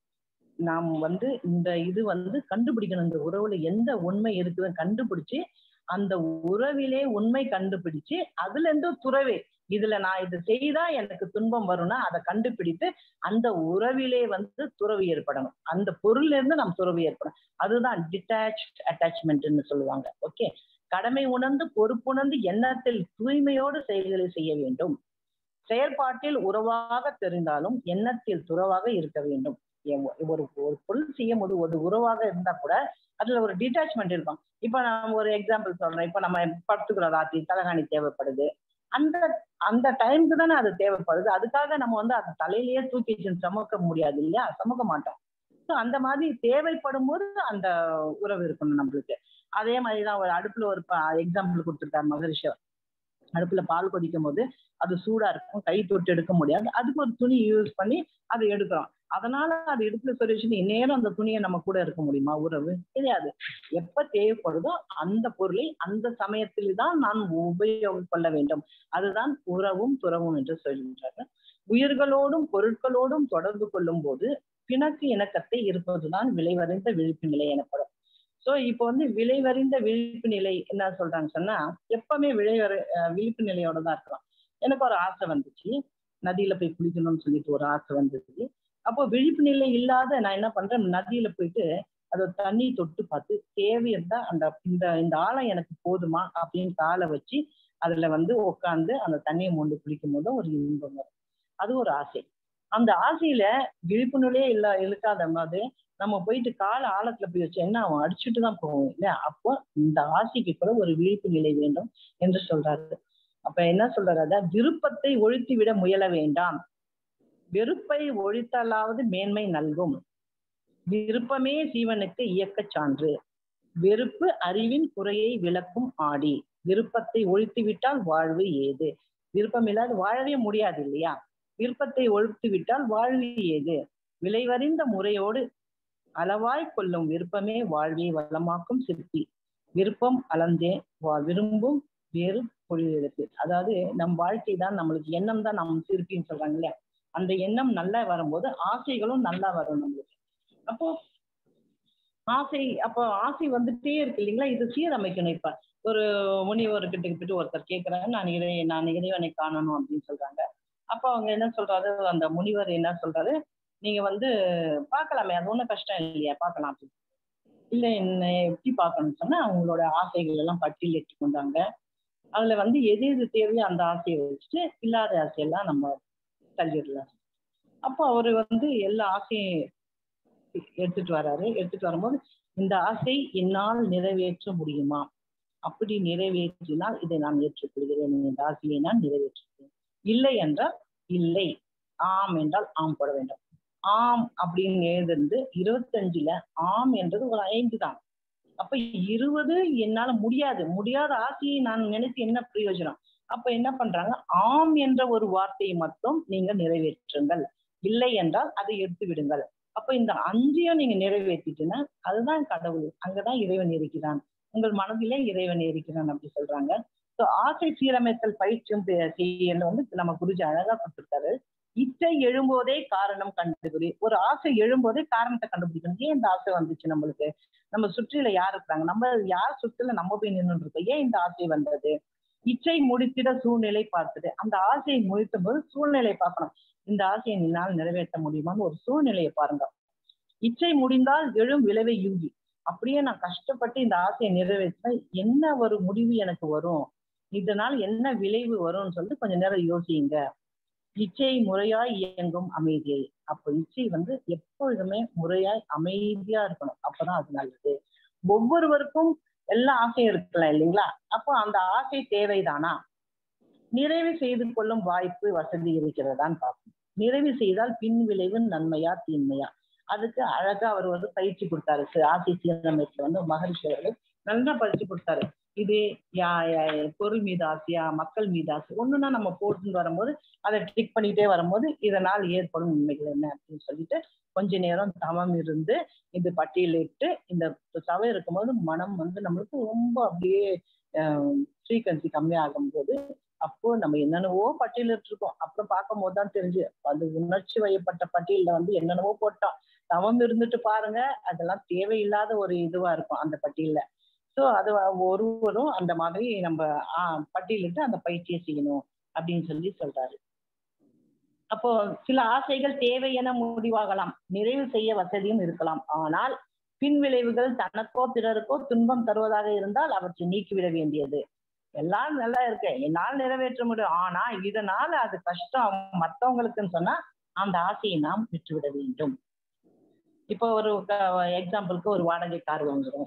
நாம் வந்து இந்த இது வந்து கண்டுபிடிக்கணும். இந்த உறவுல எந்த உண்மை இருக்குதுன்னு கண்டுபிடிச்சு அந்த உறவிலே உண்மை கண்டுபிடிச்சு அதுல இருந்து துறவே, இதுல நான் இது செய்தா எனக்கு துன்பம் வரும்னா அதை கண்டுபிடித்து அந்த உறவிலே வந்து துறவு ஏற்படணும். அந்த பொருள்ல இருந்து நாம் துறவு ஏற்படும். அதுதான் டிட்டாச் அட்டாச்மெண்ட்னு சொல்லுவாங்க. ஓகே, கடமை உணர்ந்து பொறுப்புணர்ந்து எண்ணத்தில் தூய்மையோடு செயல்களை செய்ய வேண்டும். செயற்பாட்டில் உறவாக தெரிந்தாலும் எண்ணத்தில் துறவாக இருக்க வேண்டும். ஒரு ஒரு பொருள் செய்யும் போது ஒரு உறவாக இருந்தா கூட அதுல ஒரு டிட்டாச்மெண்ட் இருக்கும். இப்ப நான் ஒரு எக்ஸாம்பிள் சொல்றேன். இப்ப நம்ம படுத்துக்கிறோம், ராத்திரி தலகாணி தேவைப்படுது, அந்த அந்த டைமுக்கு தானே அது தேவைப்படுது. அதுக்காக நம்ம வந்து அந்த தலையிலேயே தூக்கி சமக்க முடியாது இல்லையா? சமக்க மாட்டோம். ஸோ அந்த மாதிரி தேவைப்படும் போது அந்த உறவு இருக்கணும் நம்மளுக்கு. அதே மாதிரிதான் ஒரு அடுப்புல ஒரு எக்ஸாம்பிள் கொடுத்துருக்காரு மகரிஷி. அடுப்புல பால் கொதிக்கும் போது அது சூடா இருக்கும், கை தொட்டு எடுக்க முடியாது, அதுக்கு ஒரு துணி யூஸ் பண்ணி அதை எடுக்கிறோம். அதனால அது இடுப்புல சொல்லிச்சுன்னு இந்நேரம் அந்த துணியை நம்ம கூட இருக்க முடியுமா? உறவு கிடையாது. எப்ப தேவைப்படுதோ அந்த பொருளை அந்த சமயத்தில் தான் நாம் உபயோகம் கொள்ள வேண்டும். அதுதான் உறவும் துறவும் என்று சொல்கின்றார்கள். உயிர்களோடும் பொருட்களோடும் தொடர்பு கொள்ளும் போது பிணக்கு இணக்கத்தை இருப்பதுதான் விளைவறிந்த விழிப்பு நிலை எனப்படும். சோ இப்போ வந்து விளைவறிந்த விழிப்பு நிலை என்ன சொல்றாங்க சொன்னா, எப்பவுமே விளைவற விழிப்பு நிலையோட தான் இருக்கலாம். எனக்கு ஒரு ஆசை வந்துச்சு, நதியில போய் குளிக்கணும்னு சொல்லிட்டு ஒரு ஆசை வந்துச்சு. அப்போ விழிப்பு நிலை இல்லாத நான் என்ன பண்றேன், நதியில போயிட்டு அதை தண்ணி தொட்டு பார்த்து தேவை இருந்தா அந்த இந்த இந்த ஆழம் எனக்கு போதுமா அப்படின்னு காலை வச்சு அதுல வந்து உட்காந்து அந்த தண்ணியை மொண்டு குளிக்கும் போது ஒரு இன்பம் வரும். அது ஒரு ஆசை. அந்த ஆசையில விழிப்பு நிலையே இல்ல இழுக்காத மாதிரி நம்ம போயிட்டு கால ஆழத்துல போய் வச்சு என்ன அவன் அடிச்சுட்டு தான் போவோம் இல்லையா? அப்போ இந்த ஆசைக்கு கூட ஒரு விழிப்பு நிலை வேண்டும் என்று சொல்றாரு. அப்ப என்ன சொல்றாரு, அதான் விருப்பத்தை ஒழித்து விட முயல வேண்டாம், வெறுப்பை ஒழித்தலாவது மேன்மை நல்கும். விருப்பமே சீவனுக்கு இயக்க சான்று, வெறுப்பு அறிவின் குறையை விளக்கும் ஆடி. விருப்பத்தை ஒழித்து விட்டால் வாழ்வு ஏது? விருப்பம் இல்லாத வாழவே முடியாது இல்லையா? விருப்பத்தை ஒழித்து விட்டால் வாழ்வு ஏது? விளைவறிந்த முறையோடு அளவாய் கொள்ளும் விருப்பமே வாழ்வை வளமாக்கும் சிற்பி. விருப்பம் அளந்தே வா விரும்பும் வேறு பொழிலெடுத்து. அதாவது நம் வாழ்க்கை தான் நம்மளுக்கு எண்ணம் தான் நம்ம சிற்பின்னு சொல்றாங்க இல்லையா? அந்த எண்ணம் நல்லா வரும்போது ஆசைகளும் நல்லா வரும் நம்மளுக்கு. அப்போ ஆசை அப்போ ஆசை வந்துட்டே இருக்கு இல்லைங்களா? இது சீரமைக்கணும். இப்ப ஒரு முனிவர் கிட்ட கிட்ட ஒருத்தர் கேட்கிறாங்க, நான் இறை நான் இறைவனை காணணும் அப்படின்னு சொல்றாங்க. அப்ப அவங்க என்ன சொல்றாரு, அந்த முனிவர் என்ன சொல்றாரு, நீங்க வந்து பார்க்கலாமே, அது ஒன்றும் கஷ்டம் இல்லையா, பார்க்கலாம் அப்படின்னு. இல்லை என்ன எப்படி பார்க்கணும்னு சொன்னா அவங்களோட ஆசைகள் எல்லாம் பட்டியலிட்டு கொண்டாங்க. அதுல வந்து எது எது தேவையோ அந்த ஆசையை வச்சுட்டு இல்லாத ஆசையெல்லாம் நம்ம தள்ளிடலாம். அப்போ அவரு வந்து எல்லா ஆசையும் எடுத்துட்டு வர்றாரு. எடுத்துட்டு வரும்போது இந்த ஆசை என்னால் நிறைவேற்ற முடியுமா? அப்படி நிறைவேற்றினால் இதை நான் ஏற்றுக்கொள்கிறேன், இந்த ஆசையை நான் நிறைவேற்றுகிறேன். இல்லை என்றால் இல்லை, ஆம் என்றால் ஆம் போட வேண்டும். ஆம் அப்படின்னு எழுதுறது இருபத்தஞ்சுல ஆம் என்றது ஒரு ஐந்து தான். அப்ப இருபது என்னால முடியாது, முடியாத ஆசையை நான் நினைத்து என்ன பிரயோஜனம்? அப்ப என்ன பண்றாங்க, ஆம் என்ற ஒரு வார்த்தையை மட்டும் நீங்க நிறைவேற்றுங்கள், இல்லை என்றால் அதை எடுத்து விடுங்கள். அப்ப இந்த அஞ்சையும் நீங்க நிறைவேற்றிட்டுன்னா அதுதான் கடவுள், அங்கதான் இறைவன் இருக்கிறான், உங்கள் மனதிலே இறைவன் இருக்கிறான் அப்படி சொல்றாங்க. ஸோ ஆசை சீரமைத்தல் பயிற்சியும் செய்யணும் வந்து நம்ம குருஜி அழகா கொடுத்துருக்காரு. இச்சை எழும்போதே காரணம் கண்டுபிடி. ஒரு ஆசை எழும்போதே காரணத்தை கண்டுபிடிக்கணும். ஏன் இந்த ஆசை வந்துச்சு நம்மளுக்கு? நம்ம சுற்றில யார் இருக்கிறாங்க? நம்ம யார் சுற்றில நம்ம போய் நின்று இருக்கோம்? ஏன் இந்த ஆசை வந்தது? இச்சை முடித்திட சூழ்நிலை பார்த்துட்டு அந்த ஆசையை முடித்த போது சூழ்நிலை பார்க்கணும். இந்த ஆசையை என்னால் நிறைவேற்ற முடியுமான்னு ஒரு சூழ்நிலையை பாருங்க. இச்சை முடிந்தால் எழும் விளைவை யூகி. அப்படியே நான் கஷ்டப்பட்டு இந்த ஆசையை நிறைவேற்றினா என்ன ஒரு முடிவு எனக்கு வரும், இதனால் என்ன விளைவு வரும்னு சொல்லிட்டு கொஞ்ச நேரம் யோசியுங்க. இச்சை முறையாய் இயங்கும் அமைதியை. அப்போ இச்சை வந்து எப்பொழுதுமே முறையாய் அமைதியா இருக்கணும், அப்பதான் அது நல்லது. ஒவ்வொருவருக்கும் எல்லா ஆசையும் இருக்கலாம் இல்லைங்களா? அப்போ அந்த ஆசை தேவைதானா? நிறைவு செய்து கொள்ளும் வாய்ப்பு வசதி இருக்கிறதான்னு பார்ப்போம். நிறைவு செய்தால் பின் விளைவு நன்மையா தீன்மையா? அதுக்கு அழகா அவர் வந்து பயிற்சி கொடுத்தாரு. ஆசை சீரமைப்புல வந்து மகரிஷி அவர்கள் நல்லா பயிற்சி கொடுத்தாரு. இது யா பொருள் மீது ஆசையா, மக்கள் மீது ஆசை, ஒண்ணுன்னா நம்ம போட்டுன்னு வரும்போது அதை டிக் பண்ணிட்டே வரும்போது இதனால் ஏற்படும் நன்மைகள் என்ன அப்படின்னு சொல்லிட்டு கொஞ்ச நேரம் தவம் இருந்து இது பட்டியலிட்டு இந்த தவம் இருக்கும்போது மனம் வந்து நம்மளுக்கு ரொம்ப அப்படியே அஹ் ஃப்ரீக்வன்சி கம்மியாகும் போது அப்போ நம்ம என்னென்னவோ பட்டியலிட்டு இருக்கோம். அப்புறம் பார்க்கும் போது தான் தெரிஞ்சு அது உணர்ச்சி வயப்பட்ட பட்டியல வந்து என்னென்னவோ போட்டோம். தவம் இருந்துட்டு பாருங்க, அதெல்லாம் தேவையில்லாத ஒரு இதுவா இருக்கும் அந்த பட்டியல. ஸோ அது ஒருவரும் அந்த மாதிரி நம்ம ஆஹ் பட்டியலிட்டு அந்த பயிற்சியை செய்யணும் அப்படின்னு சொல்லி சொல்றாரு. அப்போ சில ஆசைகள் தேவை என முடிவாகலாம், நிறைவு செய்ய வசதியும் இருக்கலாம். ஆனால் பின் விளைவுகள் தனக்கோ பிறருக்கோ துன்பம் தருவதாக இருந்தால் அவற்றை நீக்கிவிட வேண்டியது. எல்லாம் நல்லா இருக்கு, என்னால் நிறைவேற்ற முடியும், ஆனா இதனால அது கஷ்டம் மற்றவங்களுக்குன்னு சொன்னா அந்த ஆசையை நாம் விட்டுவிட வேண்டும். இப்போ ஒரு எக்ஸாம்பிளுக்கு ஒரு வாடகை கார் வாங்குறோம்,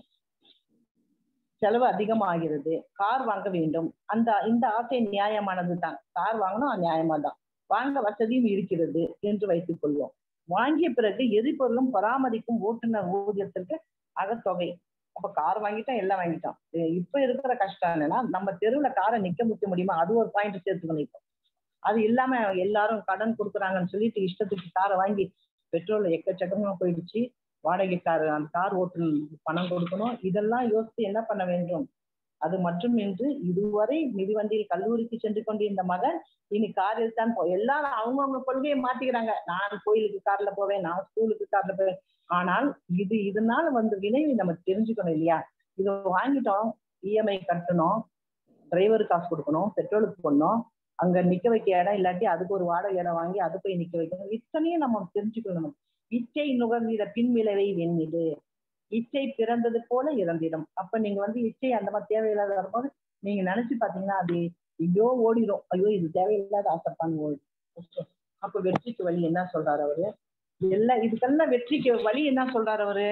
செலவு அதிகமாகிறது, கார் வாங்க வேண்டும். அந்த இந்த ஆசை நியாயமானது தான், கார் வாங்கணும் நியாயமா தான், வாங்க வசதியும் இருக்கிறது என்று வைத்துக் கொள்வோம். வாங்கிய பிறகு எரிபொருளும் பராமரிக்கும் ஓட்டுநர் ஊதியத்திற்கு அகத்தொகை. அப்ப கார் வாங்கிட்டோம், எல்லாம் வாங்கிட்டோம். இப்ப இருக்கிற கஷ்டம் என்னன்னா நம்ம தெருவுல காரை நிக்க முக்க முடியுமா, அது ஒரு பாயிண்ட் சேர்த்துக்கணும். இப்போ அது இல்லாம எல்லாரும் கடன் கொடுக்குறாங்கன்னு சொல்லிட்டு இஷ்டத்துக்கு காரை வாங்கி பெட்ரோல் எக்கச்சக்கமா போயிடுச்சு, வாடகை கார் அந்த கார் ஓட்டுநர் பணம் கொடுக்கணும், இதெல்லாம் யோசித்து என்ன பண்ண வேண்டும்? அது மட்டுமின்றி இதுவரை மிதிவண்டியில் கல்லூரிக்கு சென்று கொண்டிருந்த மகன் இனி காரில் தான் போ, எல்லாரும் அவங்கவுங்க கொள்கையை மாத்திக்கிறாங்க. நான் கோயிலுக்கு கார்ல போவேன், நான் ஸ்கூலுக்கு கார்ல போவேன். ஆனால் இது இதனால வந்து விளைவை நம்ம தெரிஞ்சுக்கணும் இல்லையா? இதை வாங்கிட்டோம், இஎம்ஐ கட்டணும், டிரைவர் காசு கொடுக்கணும், பெட்ரோலுக்கு போடணும், அங்க நிக்க வைக்க இடம் இல்லாட்டி அதுக்கு ஒரு வாடகை இடம் வாங்கி அதை போய் நிக்க வைக்கணும். இத்தனையும் நம்ம தெரிஞ்சுக்கணும். இச்சை நுகர்ந்திட பின் விளைவை வெண்ணிடு, இச்சை பிறந்தது போல இறந்திடும். அப்ப நீங்க வந்து இச்சை அந்த மாதிரி தேவையில்லாத வரும்போது நீங்க நினைச்சு பாத்தீங்கன்னா அது ஐயோ ஓடிடும், ஐயோ இது தேவையில்லாத ஆசைப்பான்னு ஓடிடும். அப்ப வெற்றிக்கு வழி என்ன சொல்றாரு அவரு? எல்லாம் இதுக்கெல்லாம் வெற்றிக்கு வழி என்ன சொல்றாரு அவரு?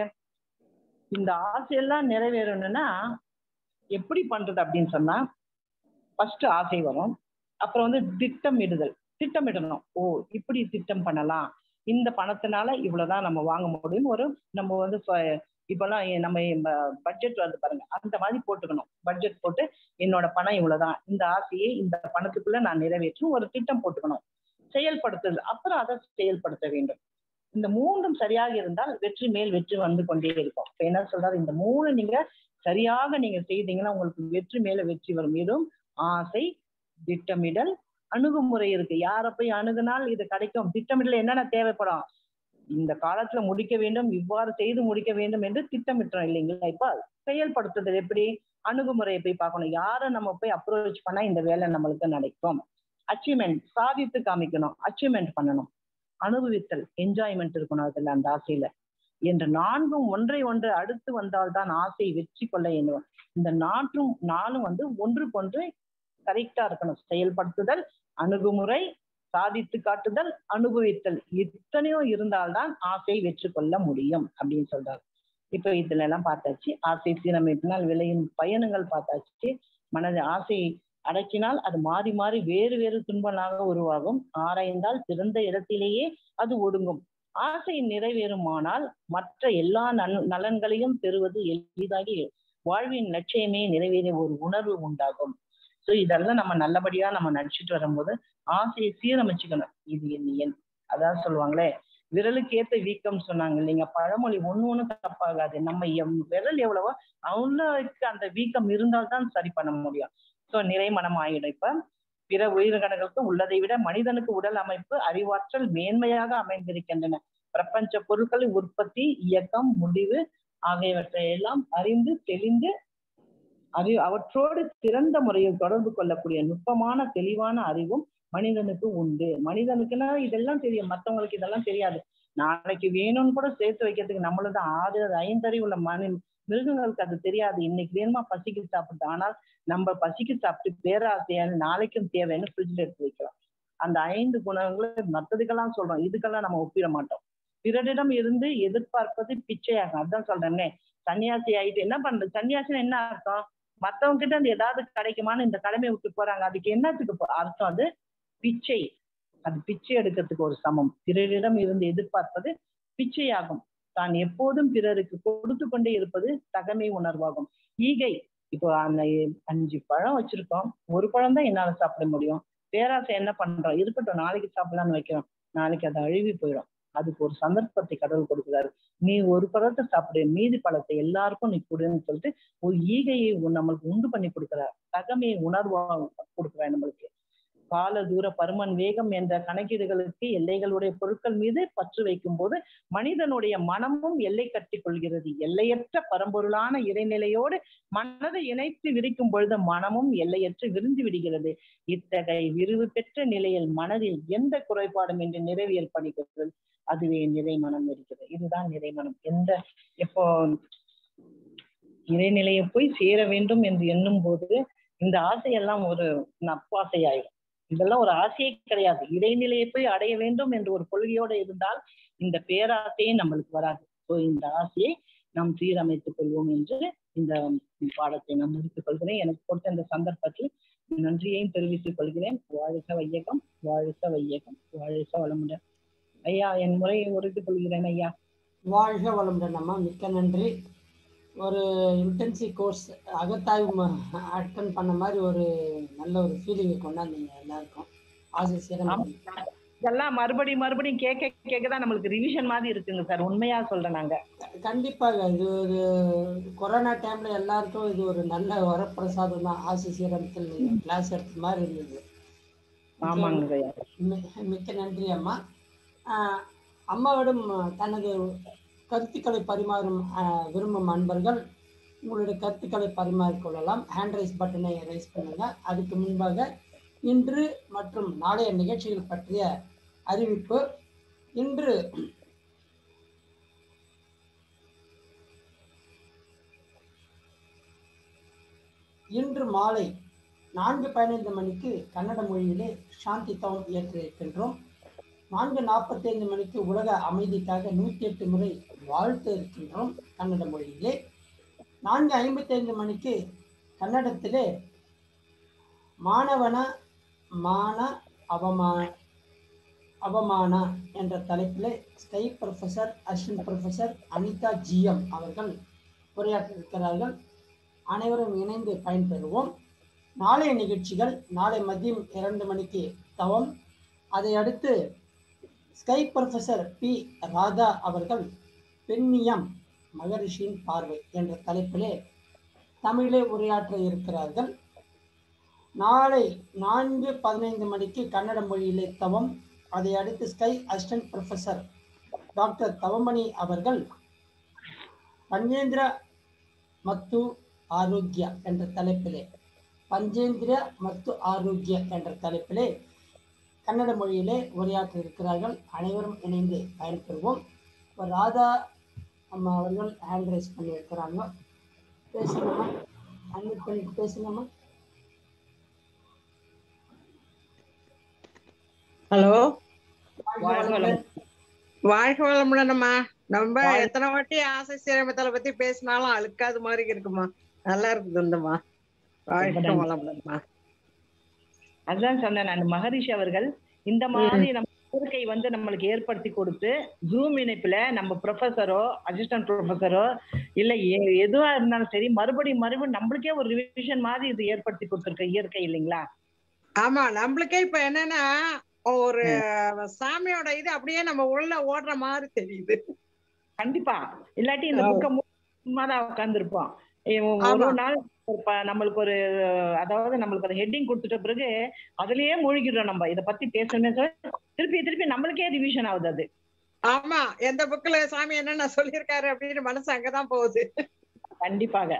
இந்த ஆசையெல்லாம் நிறைவேறணும்னா எப்படி பண்றது அப்படின்னு சொன்னா, ஃபர்ஸ்ட் ஆசை வரும், அப்புறம் வந்து திட்டமிடுதல், திட்டமிடணும். ஓ இப்படி திட்டம் பண்ணலாம், இந்த பணத்தினால இவ்வளவுதான் நம்ம வாங்க முடியும். ஒரு நம்ம வந்து இப்பெல்லாம் நம்ம பட்ஜெட் வந்து பாருங்க, அந்த மாதிரி போட்டுக்கணும். பட்ஜெட் போட்டு என்னோட பணம் இவ்வளவுதான், இந்த ஆசையை இந்த பணத்துக்குள்ள நான் நிறைவேற்றும் ஒரு திட்டம் போட்டுக்கணும். செயல்படுத்துதல், அப்புறம் அதை செயல்படுத்த வேண்டும். இந்த மூன்றும் சரியாக இருந்தால் வெற்றி மேல் வெற்றி வந்து கொண்டே இருக்கும். இப்ப என்ன சொல்றாரு, இந்த மூணு நீங்க சரியாக நீங்க செய்தீங்கன்னா உங்களுக்கு வெற்றி மேல வெற்றி வரும். இதுவும் ஆசை, திட்டமிடல், அணுகுமுறை இருக்கு. யாரை போய் அணுகுனால் இது கிடைக்கும், திட்டமிடல் என்னென்ன தேவைப்படும், இந்த காலத்துல முடிக்க வேண்டும், இவ்வாறு செய்து முடிக்க வேண்டும் என்று திட்டமிட்டோம் இல்லைங்களா? இப்ப செயல்படுத்துறது எப்படி, அணுகுமுறையை போய் பார்க்கணும். யாரை நம்ம போய் அப்ரோச் பண்ணா இந்த வேலை நம்மளுக்கு நடக்கும். அச்சீவ்மெண்ட், சாதித்து காமிக்கணும், அச்சீவ்மெண்ட் பண்ணணும். அனுபவித்தல், என்ஜாய்மெண்ட் இருக்கணும் அதுல, அந்த ஆசையில. என்ற நான்கும் ஒன்றை ஒன்று அடுத்து வந்தால்தான் ஆசை வெற்றி கொள்ள எண்ணுவோம். இந்த நான்கும் நாளும் வந்து ஒன்றுக்கொன்று கரெக்டா இருக்கணும். செயல்படுத்துதல், அணுகுமுறை, சாதித்து காட்டுதல், அனுபவித்தல், இத்தனையும் இருந்தால்தான் ஆசை வெற்றி கொள்ள முடியும் அப்படின்னு சொல்றாரு. இப்ப இதுல எல்லாம் பார்த்தாச்சு. ஆசை சீரமைப்பினால் விளையும் பயணங்கள் பார்த்தாச்சு. மனது ஆசை அடக்கினால் அது மாறி மாறி வேறு வேறு துன்பங்களாக உருவாகும். ஆராய்ந்தால் சிறந்த இடத்திலேயே அது ஒடுங்கும். ஆசை நிறைவேறுமானால் மற்ற எல்லா நன் நலன்களையும் பெறுவது எளிதாகி வாழ்வின் லட்சியமே நிறைவேறிய ஒரு உணர்வு உண்டாகும். ஸோ இதெல்லாம் நம்ம நல்லபடியா நம்ம நடிச்சுட்டு வரும்போது ஆசையை சீரமைச்சுக்கணும். இது என் அதான் சொல்லுவாங்களே, விரலுக்கு ஏத்த வீக்கம் சொன்னாங்க இல்லைங்க, பழமொழி ஒண்ணு ஒண்ணு தப்பாகாது. நம்ம எம் விரல் எவ்வளவோ அவங்களுக்கு அந்த வீக்கம் இருந்தால்தான் சரி பண்ண முடியும். ஸோ நிறை மனம் ஆயிடும். இப்ப பிற உயிரினங்களுக்கு உள்ளதை விட மனிதனுக்கு உடல் அமைப்பு, அறிவாற்றல் மேன்மையாக அமைந்திருக்கின்றன. பிரபஞ்ச பொருட்களின் உற்பத்தி, இயக்கம், முடிவு ஆகியவற்றை எல்லாம் அறிந்து தெளிந்து அறி அவற்றோடு சிறந்த முறையில் தொடர்பு கொள்ளக்கூடிய நுட்பமான தெளிவான அறிவும் மனிதனுக்கு உண்டு. மனிதனுக்குன்னா இதெல்லாம் தெரியும், மற்றவங்களுக்கு இதெல்லாம் தெரியாது. நாளைக்கு வேணும்னு கூட சேர்த்து வைக்கிறதுக்கு நம்மளது ஆறு ஐந்தறிவு உள்ள மனி மிருகங்களுக்கு அது தெரியாது. இன்னைக்கு வேணுமா பசிக்கு சாப்பிட்டு, ஆனால் நம்ம பசிக்கு சாப்பிட்டு பேராசையான நாளைக்கும் தேவைன்னு ஃப்ரிட்ஜ்ல எடுத்து வைக்கிறோம். அந்த ஐந்து குணங்களும் மற்றதுக்கெல்லாம் சொல்றோம், இதுக்கெல்லாம் நம்ம ஒப்பிட மாட்டோம். பிறரிடம் இருந்து எதிர்பார்ப்பது பிச்சையாகும். அதான் சொல்றேன்னே, சன்னியாசி ஆயிட்டு என்ன பண்றது? சன்னியாசின்னு என்ன அர்த்தம்? மத்தவங்க கிட்ட இருந்து ஏதாவது கிடைக்குமான்னு இந்த கடமையை விட்டு போறாங்க. அதுக்கு என்னத்துக்கு அர்த்தம்? அது பிச்சை. அது பிச்சை எடுக்கிறதுக்கு ஒரு சமம். பிறரிடம் இருந்து எதிர்பார்ப்பது பிச்சையாகும். தான் எப்போதும் பிறருக்கு கொடுத்து கொண்டே இருப்பது தகமை உணர்வாகும். ஈகை, இப்போ அந்த அஞ்சு பழம் வச்சிருக்கோம், ஒரு பழம் தான் என்னால சாப்பிட முடியும். பேராசை என்ன பண்றோம்? இருக்கட்டும், நாளைக்கு சாப்பிடலாம்னு வைக்கிறோம், நாளைக்கு அது அழுவி போயிடும். அதுக்கு ஒரு சந்தர்ப்பத்தை கடவுள் கொடுக்குறாரு. நீ ஒரு பழத்தை சாப்பிடு, மீதி பழத்தை எல்லாருக்கும் நீ கொடுன்னு சொல்லிட்டு ஒரு ஈகையை நம்மளுக்கு உண்டு பண்ணி கொடுக்குறாரு. தகமையை உணர்வாக கொடுக்குறாரு நம்மளுக்கு. கால தூர பருமன் வேகம் என்ற கணக்கீடுகளுக்கு எல்லைகளுடைய பொருட்கள் மீது பற்று வைக்கும் போது மனிதனுடைய மனமும் எல்லை கட்டி கொள்கிறது. எல்லையற்ற பரம்பொருளான இறைநிலையோடு மனதை இணைத்து விரிக்கும் பொழுது மனமும் எல்லையற்று விரிந்து விடுகிறது. இத்தகைய விரிவு பெற்ற நிலையில் மனதில் எந்த குறைபாடும் என்று நிறைவியல் படிக்கிறது. அதுவே நிறைமனம் இருக்கிறது. இதுதான் நிறைமனம். எந்த எப்போ இறைநிலையை போய் சேர வேண்டும் என்று எண்ணும் போது இந்த ஆசையெல்லாம் ஒரு நப்பாசையாயிடும். இதெல்லாம் ஒரு ஆசையே கிடையாது. இறைநிலையை போய் அடைய வேண்டும் என்று ஒரு கொள்கையோடு இருந்தால் இந்த பேராசையே நம்மளுக்கு வராது. ஸோ இந்த ஆசையை நாம் சீரமைத்துக் கொள்வோம் என்று இந்த பாடத்தை நான் முடித்துக் கொள்கிறேன். எனக்கு கொடுத்த இந்த சந்தர்ப்பத்தில் நன்றியையும் தெரிவித்துக் கொள்கிறேன். வாழ்க வையகம், வாழ்க வையகம், வாழ்க வளமுடன். ஐயா, என் முறையை உறுதிக் கொள்கிறேன் ஐயா. வாழ்க வளமுடன் அம்மா, மிக்க நன்றி. ஒரு இன்டென்சிவ் கோர்ஸ் அகத்தாய்வு அட்டன் பண்ண மாதிரி ஒரு நல்ல ஒரு ஃபீலிங்கை கொண்டாந்தீங்க எல்லாருக்கும். ஆசை சீரம் இதெல்லாம் மறுபடியும் மறுபடியும் கேட்க கேட்கதான் நம்மளுக்கு ரிவிஷன் மாதிரி இருக்குங்க சார். உண்மையா சொல்றேன். நாங்க கண்டிப்பாக இது ஒரு கொரோனா டைம்ல எல்லாருக்கும் இது ஒரு நல்ல வரப்பிரசாதம் தான். ஆசை சீரத்தில் நீங்க கிளாஸ் எடுத்த மாதிரி இருந்தது. ஆமாங்க. மிக்க நன்றி அம்மா. அம்மாவிடம் தனது கருத்துக்களை பரிமாறும் விரும்பும் அன்பர்கள் உங்களுடைய கருத்துக்களை பரிமாறிக்கொள்ளலாம். ஹேண்ட் ரைஸ் பட்டனை ரைஸ் பண்ணுங்க. அதுக்கு முன்பாக இன்று மற்றும் நாளைய நிகழ்ச்சிகள் பற்றிய அறிவிப்பு. இன்று இன்று மாலை நான்கு பதினைந்து மணிக்கு கன்னட மொழியிலே சாந்தி தவம் ஏற்று இருக்கின்றோம். நான்கு நாற்பத்தி ஐந்து மணிக்கு உலக அமைதிக்காக நூற்றி எட்டு முறை வாழ்த்து இருக்கின்றோம் கன்னட மொழியிலே. நான்கு ஐம்பத்தி ஐந்து மணிக்கு கன்னடத்திலே மாணவன மான அவமான அவமான என்ற தலைப்பிலே SKY professor assistant professor Anitha GM அவர்கள் உரையாற்ற இருக்கிறார்கள். அனைவரும் இணைந்து பயன்பெறுவோம். நாளைய நிகழ்ச்சிகள் நாளை மதியம் இரண்டு மணிக்கு தவம், அதை அடுத்து ஸ்கை ப்ரொஃபஸர் பி ராதா அவர்கள் பெண்ணியம் மகரிஷியின் பார்வை என்ற தலைப்பிலே தமிழே உரையாற்ற இருக்கிறார்கள். நாளை நான்கு பதினைந்து மணிக்கு கன்னட மொழியிலே தவம், அதை அடுத்து SKY assistant professor doctor Thavamani அவர்கள் பஞ்சேந்திர மத்து ஆரோக்கிய என்ற தலைப்பிலே பஞ்சேந்திர மத்து ஆரோக்கிய என்ற தலைப்பிலே கன்னட மொழியிலே உரையாற்ற இருக்கிறார்கள். அனைவரும் இணைந்து பயன்பெறுவோம். இப்போ ராதா அம்மா அவர்கள் ஹேண்ட் ரைஸ் பண்ணி இருக்கிறாங்க. பேசணுமா? அன்மிட் பண்ணிட்டு பேசணுமா? ஹலோ, வாழ்க வளமுடன்மா. நம்ம எத்தனை வாட்டி ஆசை சீரமைத்தலை பத்தி பேசினாலும் அழுக்காது மாதிரி இருக்குமா. நல்லா இருக்குதுமா. வாழ்க வளமுடன்மா. அதான் சொன்னேன் நான். மகரிஷி அவர்கள் இந்த மாதிரி நம்ம இயற்கை வந்து நம்மளுக்கு ஏற்படுத்தி கொடுத்து ஜூம் இணைப்புல நம்ம ப்ரொஃபஸரோ அசிஸ்டன்ட் ப்ரொஃபஸரோ இல்ல எதுவா இருந்தாலும் சரி மறுபடியும் மறுபடியும் நம்மளுக்கே ஒரு ரிவிஷன் மாதிரி இது ஏற்படுத்தி கொடுத்துருக்க இயற்கை இல்லைங்களா? ஆமா, நம்மளுக்கே இப்ப என்னன்னா ஒரு சாமியோட இது அப்படியே நம்ம உள்ள ஓடுற மாதிரி தெரியுது. கண்டிப்பா. இல்லாட்டி இந்த புக்க சும்மாதான் உட்கார்ந்துருப்போம். ஒரு நாள் நம்மளுக்கு ஒரு அதாவது நம்மளுக்கு ஒரு ஹெட்டிங் கொடுத்துட்ட பிறகு அதுலயே மூழ்கிடுறோம். நம்ம இதை பத்தி பேசணும்னு திருப்பி திருப்பி நம்மளுக்கே ரிவிஷன் ஆகுது அது. ஆமா, எந்த புக்ல சாமி என்னென்ன சொல்லியிருக்காரு அப்படின்னு மனசு அங்கதான் போகுது. கண்டிப்பாக.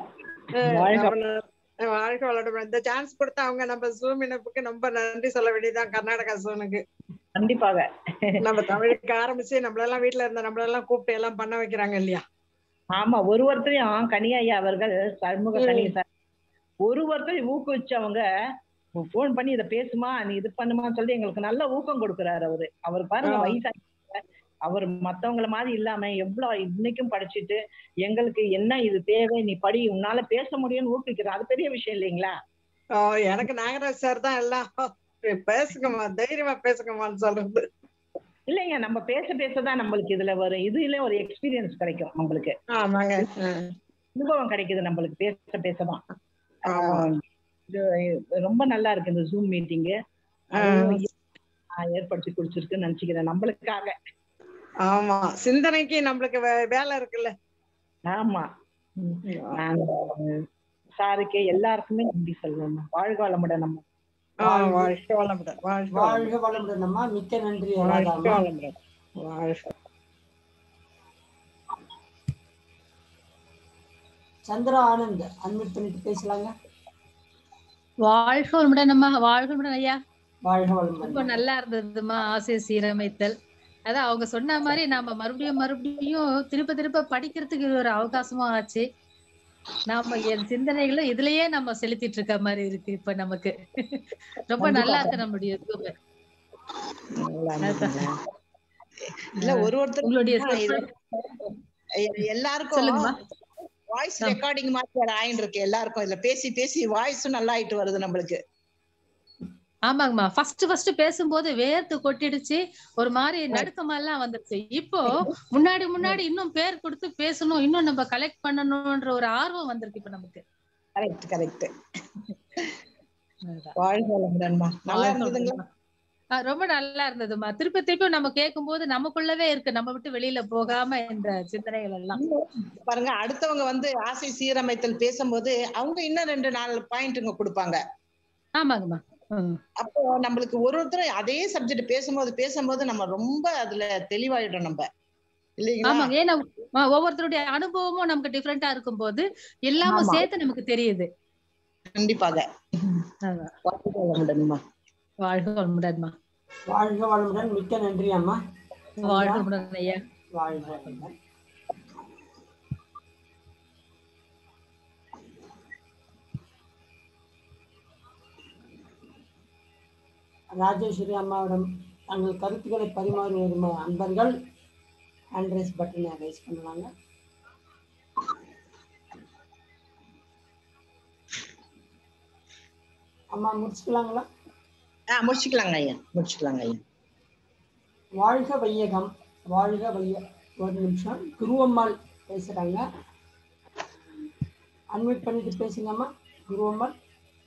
வாழ்க்கை வளரும். இந்த சான்ஸ் கொடுத்தா அவங்க நம்ம ஜூம் இணைப்புக்கு ரொம்ப நன்றி சொல்ல வேண்டியதுதான் கர்நாடகா சோனுக்கு. கண்டிப்பாக. நம்ம தமிழுக்கு ஆரம்பிச்சு நம்மளெல்லாம் வீட்டுல இருந்த நம்மளெல்லாம் கூப்பிட்டு எல்லாம் பண்ண வைக்கிறாங்க இல்லையா? ஆமா, ஒரு ஒருத்தரையும் கனி ஐயா அவர்கள் சண்முக கனி சார் ஒரு ஒருத்தரையும் ஊக்குவிச்சவங்க போன் பண்ணி இதை பேசுமா, நீ இது பண்ணுமான்னு சொல்லி எங்களுக்கு நல்ல ஊக்கம் கொடுக்குறாரு அவரு. அவர் பாருங்க வயசாக அவர் மத்தவங்கள மாதிரி இல்லாம எவ்வளவு இன்னைக்கும் படிச்சுட்டு எங்களுக்கு என்ன இது தேவை, நீ படி, உன்னால பேச முடியும்னு ஊக்குவிக்கிறார். அது பெரிய விஷயம் இல்லைங்களா? ஓ, எனக்கு நாகராஜ் சார் தான் எல்லாம் பேசுங்கம்மா, தைரியமா பேசுங்கம்மான்னு சொல்றது. இல்லைங்க, நம்ம பேச பேசதான் நம்மளுக்கு இதுல ஒரு இதுல ஒரு எக்ஸ்பீரியன்ஸ் கிடைக்கும் நம்மளுக்கு. ஆமாங்க, அனுபவம் கிடைக்குது நம்மளுக்கு பேச பேசதான். இது ரொம்ப நல்லா இருக்கு இந்த ஜூம் மீட்டிங் ஏற்படுத்தி கொடுத்துருக்குன்னு நினைச்சுக்கிறேன் நம்மளுக்காக. ஆமா, சிந்தனைக்கு நம்மளுக்கு வேலை இருக்குல்ல. ஆமா, நாங்க சாருக்கு எல்லாருக்குமே நன்றி சொல்லுவோம். வாழ்க வளமுடன் நம்ம. வாழ்க வளமுடன். வாழ்க வளமுடன் அம்மா, மிக்க நன்றி. வாழ்க வளமுடன். வாழ்க. சந்திரா ஆனந்த் அன்மிட் பண்ணிட்டு பேசலாங்க. வாழ்க வளமுடன் அம்மா. வாழ்க வளமுடன் ஐயா. வாழ்க வளமுடன். ரொம்ப நல்லா இருந்ததுமா ஆசிரியர் சீரமைத்தல். அதான் அவங்க சொன்ன மாதிரி நாம மறுபடியும் மறுபடியும் திருப்ப திருப்ப படிக்கிறதுக்கு ஒரு அவகாசமும் ஆச்சு. நாம என் சிந்தனைகளும் இதுலயே நம்ம செலுத்திட்டு இருக்க மாதிரி இருக்கு இப்ப நமக்கு. ரொம்ப நல்லா இருக்கு நம்மளுடைய இல்ல ஒரு ஒருத்தர் எல்லாருக்கும் வாய்ஸ் ரெக்கார்டிங் மாதிரி ஆயிட்டு இருக்கு. எல்லாருக்கும் இதுல பேசி பேசி வாய்ஸும் நல்லா ஆயிட்டு வருது நம்மளுக்கு. ஆமாங்கம்மா, ஃபர்ஸ்ட் ஃபர்ஸ்ட் பேசும்போது வேர்த்து கொட்டிடுச்சு, ஒரு மாதிரி நடுக்கமா எல்லாம் வந்துருச்சு. இப்போ முன்னாடி முன்னாடி இன்னும் பேர் கொடுத்து பேசணும், இன்னும் நம்ம கலெக்ட் பண்ணணும்ன்ற ஒரு ஆர்வம் வந்திருக்கு இப்ப நமக்கு. Correct correct. வாழ்க வளமுடன்மா. நல்லா இருந்ததுங்களா? ரொம்ப நல்லா இருந்ததுமா. திருப்பி திருப்பி நம்ம கேட்கும் போது நமக்குள்ளவே இருக்கு, நம்ம விட்டு வெளியில போகாம இந்த சிந்தனைகள் எல்லாம். பாருங்க, அடுத்தவங்க வந்து ஆசை சீரமைத்தல் பேசும்போது அவங்க இன்னும் ரெண்டு நாலு பாயிண்ட்ங்க கொடுப்பாங்க. ஆமாங்கம்மா. அப்போ நம்மளுக்கு ஒரு ஒருத்தரும் அதே சப்ஜெக்ட் பேசும்போது பேசும்போது நம்ம ரொம்ப அதுல தெளிவாயிடும் நம்ம இல்லைங்களா? ஆமாங்க, ஏன்னா ஒவ்வொருத்தருடைய அனுபவமும் நமக்கு டிஃபரெண்டா இருக்கும் போது எல்லாமும் சேர்த்து நமக்கு தெரியுது. கண்டிப்பாக. வாழ்க வளமுடன்மா. வாழ்க வளமுடன்மா. வாழ்க வளமுடன். மிக்க நன்றி அம்மா. வாழ்க வளமுடன் ஐயா. வாழ்க வளமுடன். ராஜேஸ்வரி அம்மாவிடம் தங்கள் கருத்துக்களை பரிமாறி வரும் அன்பர்கள் ஹேண்ட் ரைஸ் பட்டனை ரைஸ் பண்ணுவாங்க. அம்மா முடிச்சுக்கலாங்களா? முடிச்சுக்கலாங்க ஐயா, முடிச்சுக்கலாங்க ஐயா. வாழ்க வையகம். வாழ்க வைய ஒரு நிமிஷம் குருவம்மாள் பேசுறாங்க. அன்மிட் பண்ணிட்டு பேசுங்கம்மா. குருவம்மாள்.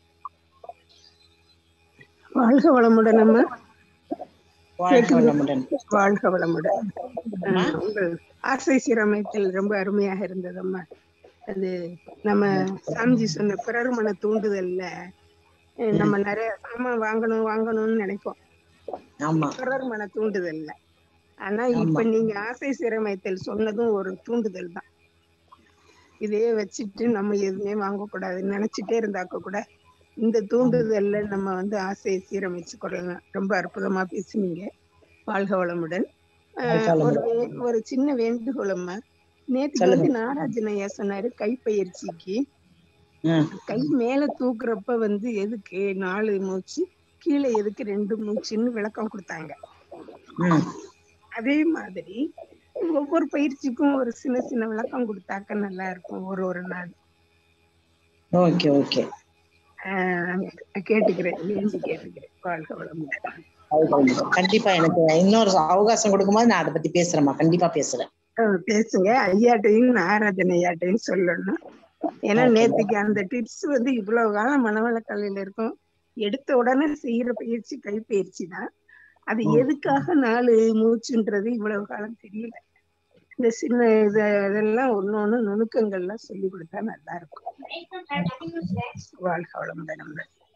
வாழ்க வளமுடன் அம்மா. வாழ்க வளமுடன். வாழ்க வளமுடன். உங்கள் ஆசை சீரமைத்தல் ரொம்ப அருமையாக இருந்தது அம்மா. அது நம்ம சாமிஜி சொன்ன பிறர் மன தூண்டுதல்ல நம்ம நிறைய சாமான் வாங்கணும் வாங்கணும்னு நினைப்போம், பிறர் மன தூண்டுதல்ல. ஆனா இப்ப நீங்க ஆசை சீரமைத்தல் சொன்னதும் ஒரு தூண்டுதல் தான். இதையே வச்சுட்டு நம்ம எதுவுமே வாங்கக்கூடாதுன்னு நினைச்சிட்டே இருந்தாக்க கூட இந்த தூண்டுதல்ல நம்ம வந்து ஆசையை சீரமைச்சு கொள்ளலாம். ரொம்ப அற்புதமா பேசுனீங்க. வாழ்க வளமுடன். ஒரு ஒரு சின்ன வேண்டுகோளம்மா. நேற்றுக்கு வந்து நாராஜன் ஐயா சொன்னாரு கைப்பயிற்சிக்கு கை மேல தூக்குறப்ப வந்து எதுக்கு நாலு மூச்சு, கீழே எதுக்கு ரெண்டு மூச்சுன்னு விளக்கம் கொடுத்தாங்க. அதே மாதிரி ஒவ்வொரு பயிற்சிக்கும் ஒரு சின்ன சின்ன விளக்கம் கொடுத்தாக்க நல்லா இருக்கும் ஒரு ஒரு நாள். ஓகே ஓகே, கேட்டுக்கிறேன், வேண்டி கேட்டுக்கிறேன். வாழ்க வளமுடன். கண்டிப்பா எனக்கு இன்னொரு அவகாசம் கொடுக்கும்போது நான் அதை பத்தி பேசுறேம்மா. கண்டிப்பா பேசுறேன். பேசுங்க. ஐயாட்டையும் நாராஜன் ஐயாட்டையும் சொல்லணும். ஏன்னா நேற்றுக்கு அந்த டிப்ஸ் வந்து இவ்வளவு காலம் மனவளக்கலையில இருக்கும், எடுத்த உடனே செய்யற பயிற்சி கைப்பயிற்சி தான். அது எதுக்காக நாலு மூச்சுன்றது இவ்வளவு காலம் தெரியல. இந்த சின்ன இது இதெல்லாம் ஒண்ணு ஒண்ணு நுணுக்கங்கள்லாம் சொல்லி கொடுத்தா நல்லா இருக்கும். வாழ்க வளமுடன்.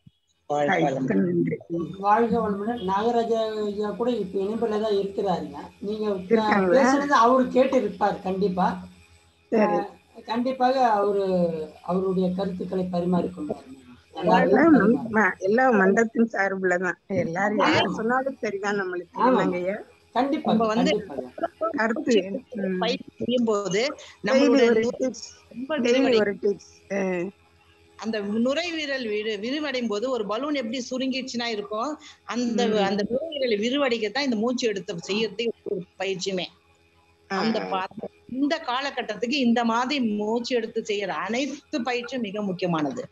வாழ்க வளமுடன். நாகராஜா கூட இப்ப இணைப்புல தான் இருக்கிறாருங்க. நீங்க பேசுறது அவரு கேட்டு இருப்பார். கண்டிப்பா கண்டிப்பாக அவரு அவருடைய கருத்துக்களை பரிமாறிக்கொண்டாரு. எல்லாம் ம- எல்லாம் மன்றத்தின் சார்புலதான். எல்லாரும் யாரு சொன்னாலும் சரிதான் நம்மளுக்கு. ஆமா. என்னங்கய்யா கண்டிப்பா நம்ம வந்து கண்டிப்பா கருத்து? ம். பயிற்சி செய்யும் போது டெய்லி நம்மளுடைய ஒரு நுரை டிப்ஸ், ரொம்ப டெய்லி விரிவடை ஒரு டிப்ஸ். அந்த நுரைவீரல் விரு விரிவடையும் போது ஒரு பலூன் எப்படி சுருங்கிடுச்சுன்னா இருக்கும், அந்த அந்த நுரைவீரல் விரிவடைக்கத்தான் இந்த மூச்சு எடுத்து செய்யறதே ஒரு பயிற்சியுமே. அந்த பா- இந்த காலகட்டத்துக்கு இந்த மாதிரி மூச்சு எடுத்து செய்யற அனைத்து பயிற்சியும் மிக முக்கியமானது.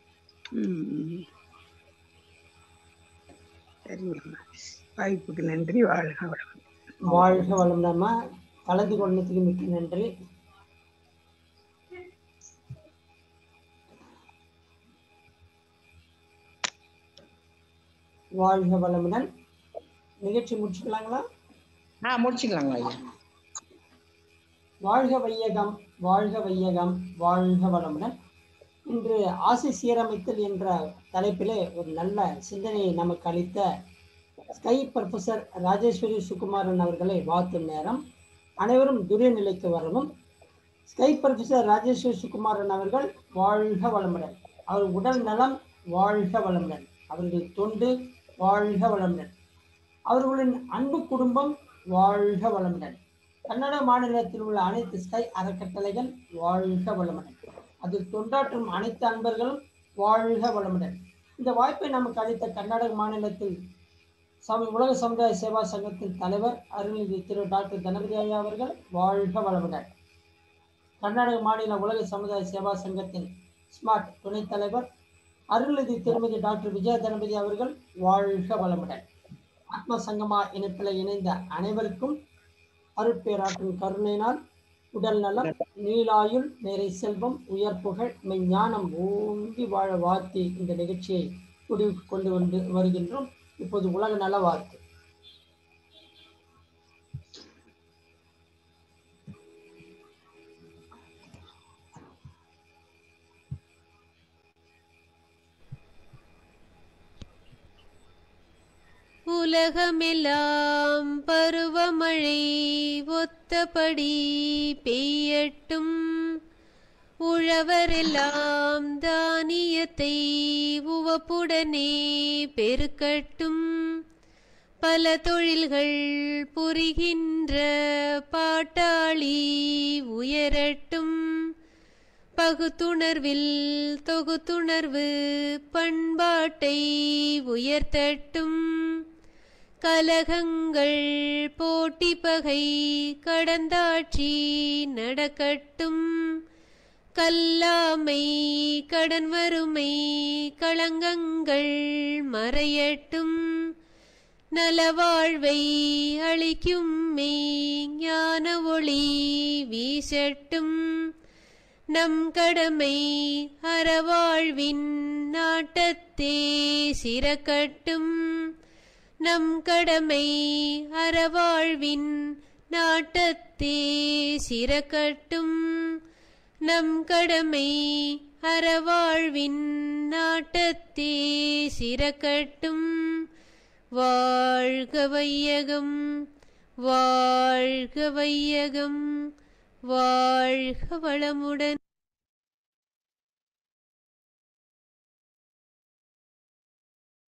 சரிங்கம்மா, வாய்ப்புக்கு நன்றி. வாழ்க வளம். வாழ்க வளம்டாமா. கலந்து கொண்டதுக்கு மிக்க நன்றி. வாழ்க வளமுடன். நிகழ்ச்சி முடிச்சுக்கலாங்களா? ஆஹ் முடிச்சுக்கலாங்களா ஐயா? வாழ்க வையகம், வாழ்க வையகம், வாழ்க வளமுடன். இன்று ஆசை சீரமைத்தல் என்ற தலைப்பிலே ஒரு நல்ல சிந்தனையை நமக்கு அளித்த ஸ்கை ப்ரொஃபசர் ராஜேஸ்வரி சுகுமாரன் அவர்களை வாழ்த்தும் நேரம். அனைவரும் துரிய நிலைக்கு வரவும். ஸ்கை ப்ரொஃபசர் ராஜேஸ்வரி சுகுமாரன் அவர்கள் வாழ்க வளமுடன். அவர் உடல் நலம் வாழ்க வளமுடன். அவர்கள் தொண்டு வாழ்க வளமுடன். அவர்களின் அன்பு குடும்பம் வாழ்க வளமுடன். கர்நாடக மாநிலத்தில் உள்ள அனைத்து ஸ்கை அறக்கட்டளைகள் வாழ்க வளமுடன். அதில் தொண்டாற்றும் அனைத்து அன்பர்களும் வாழ்க வளமுடன். இந்த வாய்ப்பை நமக்கு அளித்த கர்நாடக மாநிலத்தில் சம உலக சமுதாய சேவா சங்கத்தின் தலைவர் அருள்நிதி திரு டாக்டர் கணபதி ஐயா அவர்கள் வாழ்க வளமுடன். கர்நாடக மாநில உலக சமுதாய சேவா சங்கத்தின் ஸ்மார்ட் துணைத் தலைவர் அருள்நிதி திருமதி டாக்டர் விஜய கணபதி அவர்கள் வாழ்க வளமுடன். ஆத்ம சங்கமா இணைப்பில் இணைந்த அனைவருக்கும் அருட்பேராற்றின் கருணையினால் உடல் நலம், நீலாயுள், நேரை செல்வம், உயர் புகழ், மெஞ்ஞானம் ஓங்கி வாழ வாழ்த்தி இந்த நிகழ்ச்சியை முடிவுக்கு கொண்டு வந்து வருகின்றோம். இப்போது உலக நல வாழ்த்து. உலகமெல்லாம் பருவமழை ஒத்தபடி பெய்யட்டும். உழவரெல்லாம் தானியத்தை உவப்புடனே பெருக்கட்டும். பல தொழில்கள் புரிகின்ற பாட்டாளி உயரட்டும். பகுத்துணர்வில் தொகுத்துணர்வு பண்பாட்டை உயர்த்தட்டும். கலகங்கள் போட்டி பகை கடந்தாட்சி நடக்கட்டும். கல்லாமை கடன் வறுமை களங்கங்கள் மறையட்டும். நலவாழ்வை அளிக்கும் மெய் ஞான ஒளி வீசட்டும். நம் கடமை அறவாழ்வின் நாட்டத்தே சிறக்கட்டும். நம் கடமை அறவாழ்வின் நாட்டத்தே சிறக்கட்டும். நம் கடமை அறவாழ்வின் நாட்டத்தே சிறக்கட்டும். வாழ்க வையகம், வாழ்க வையகம், வாழ்க வளமுடன்.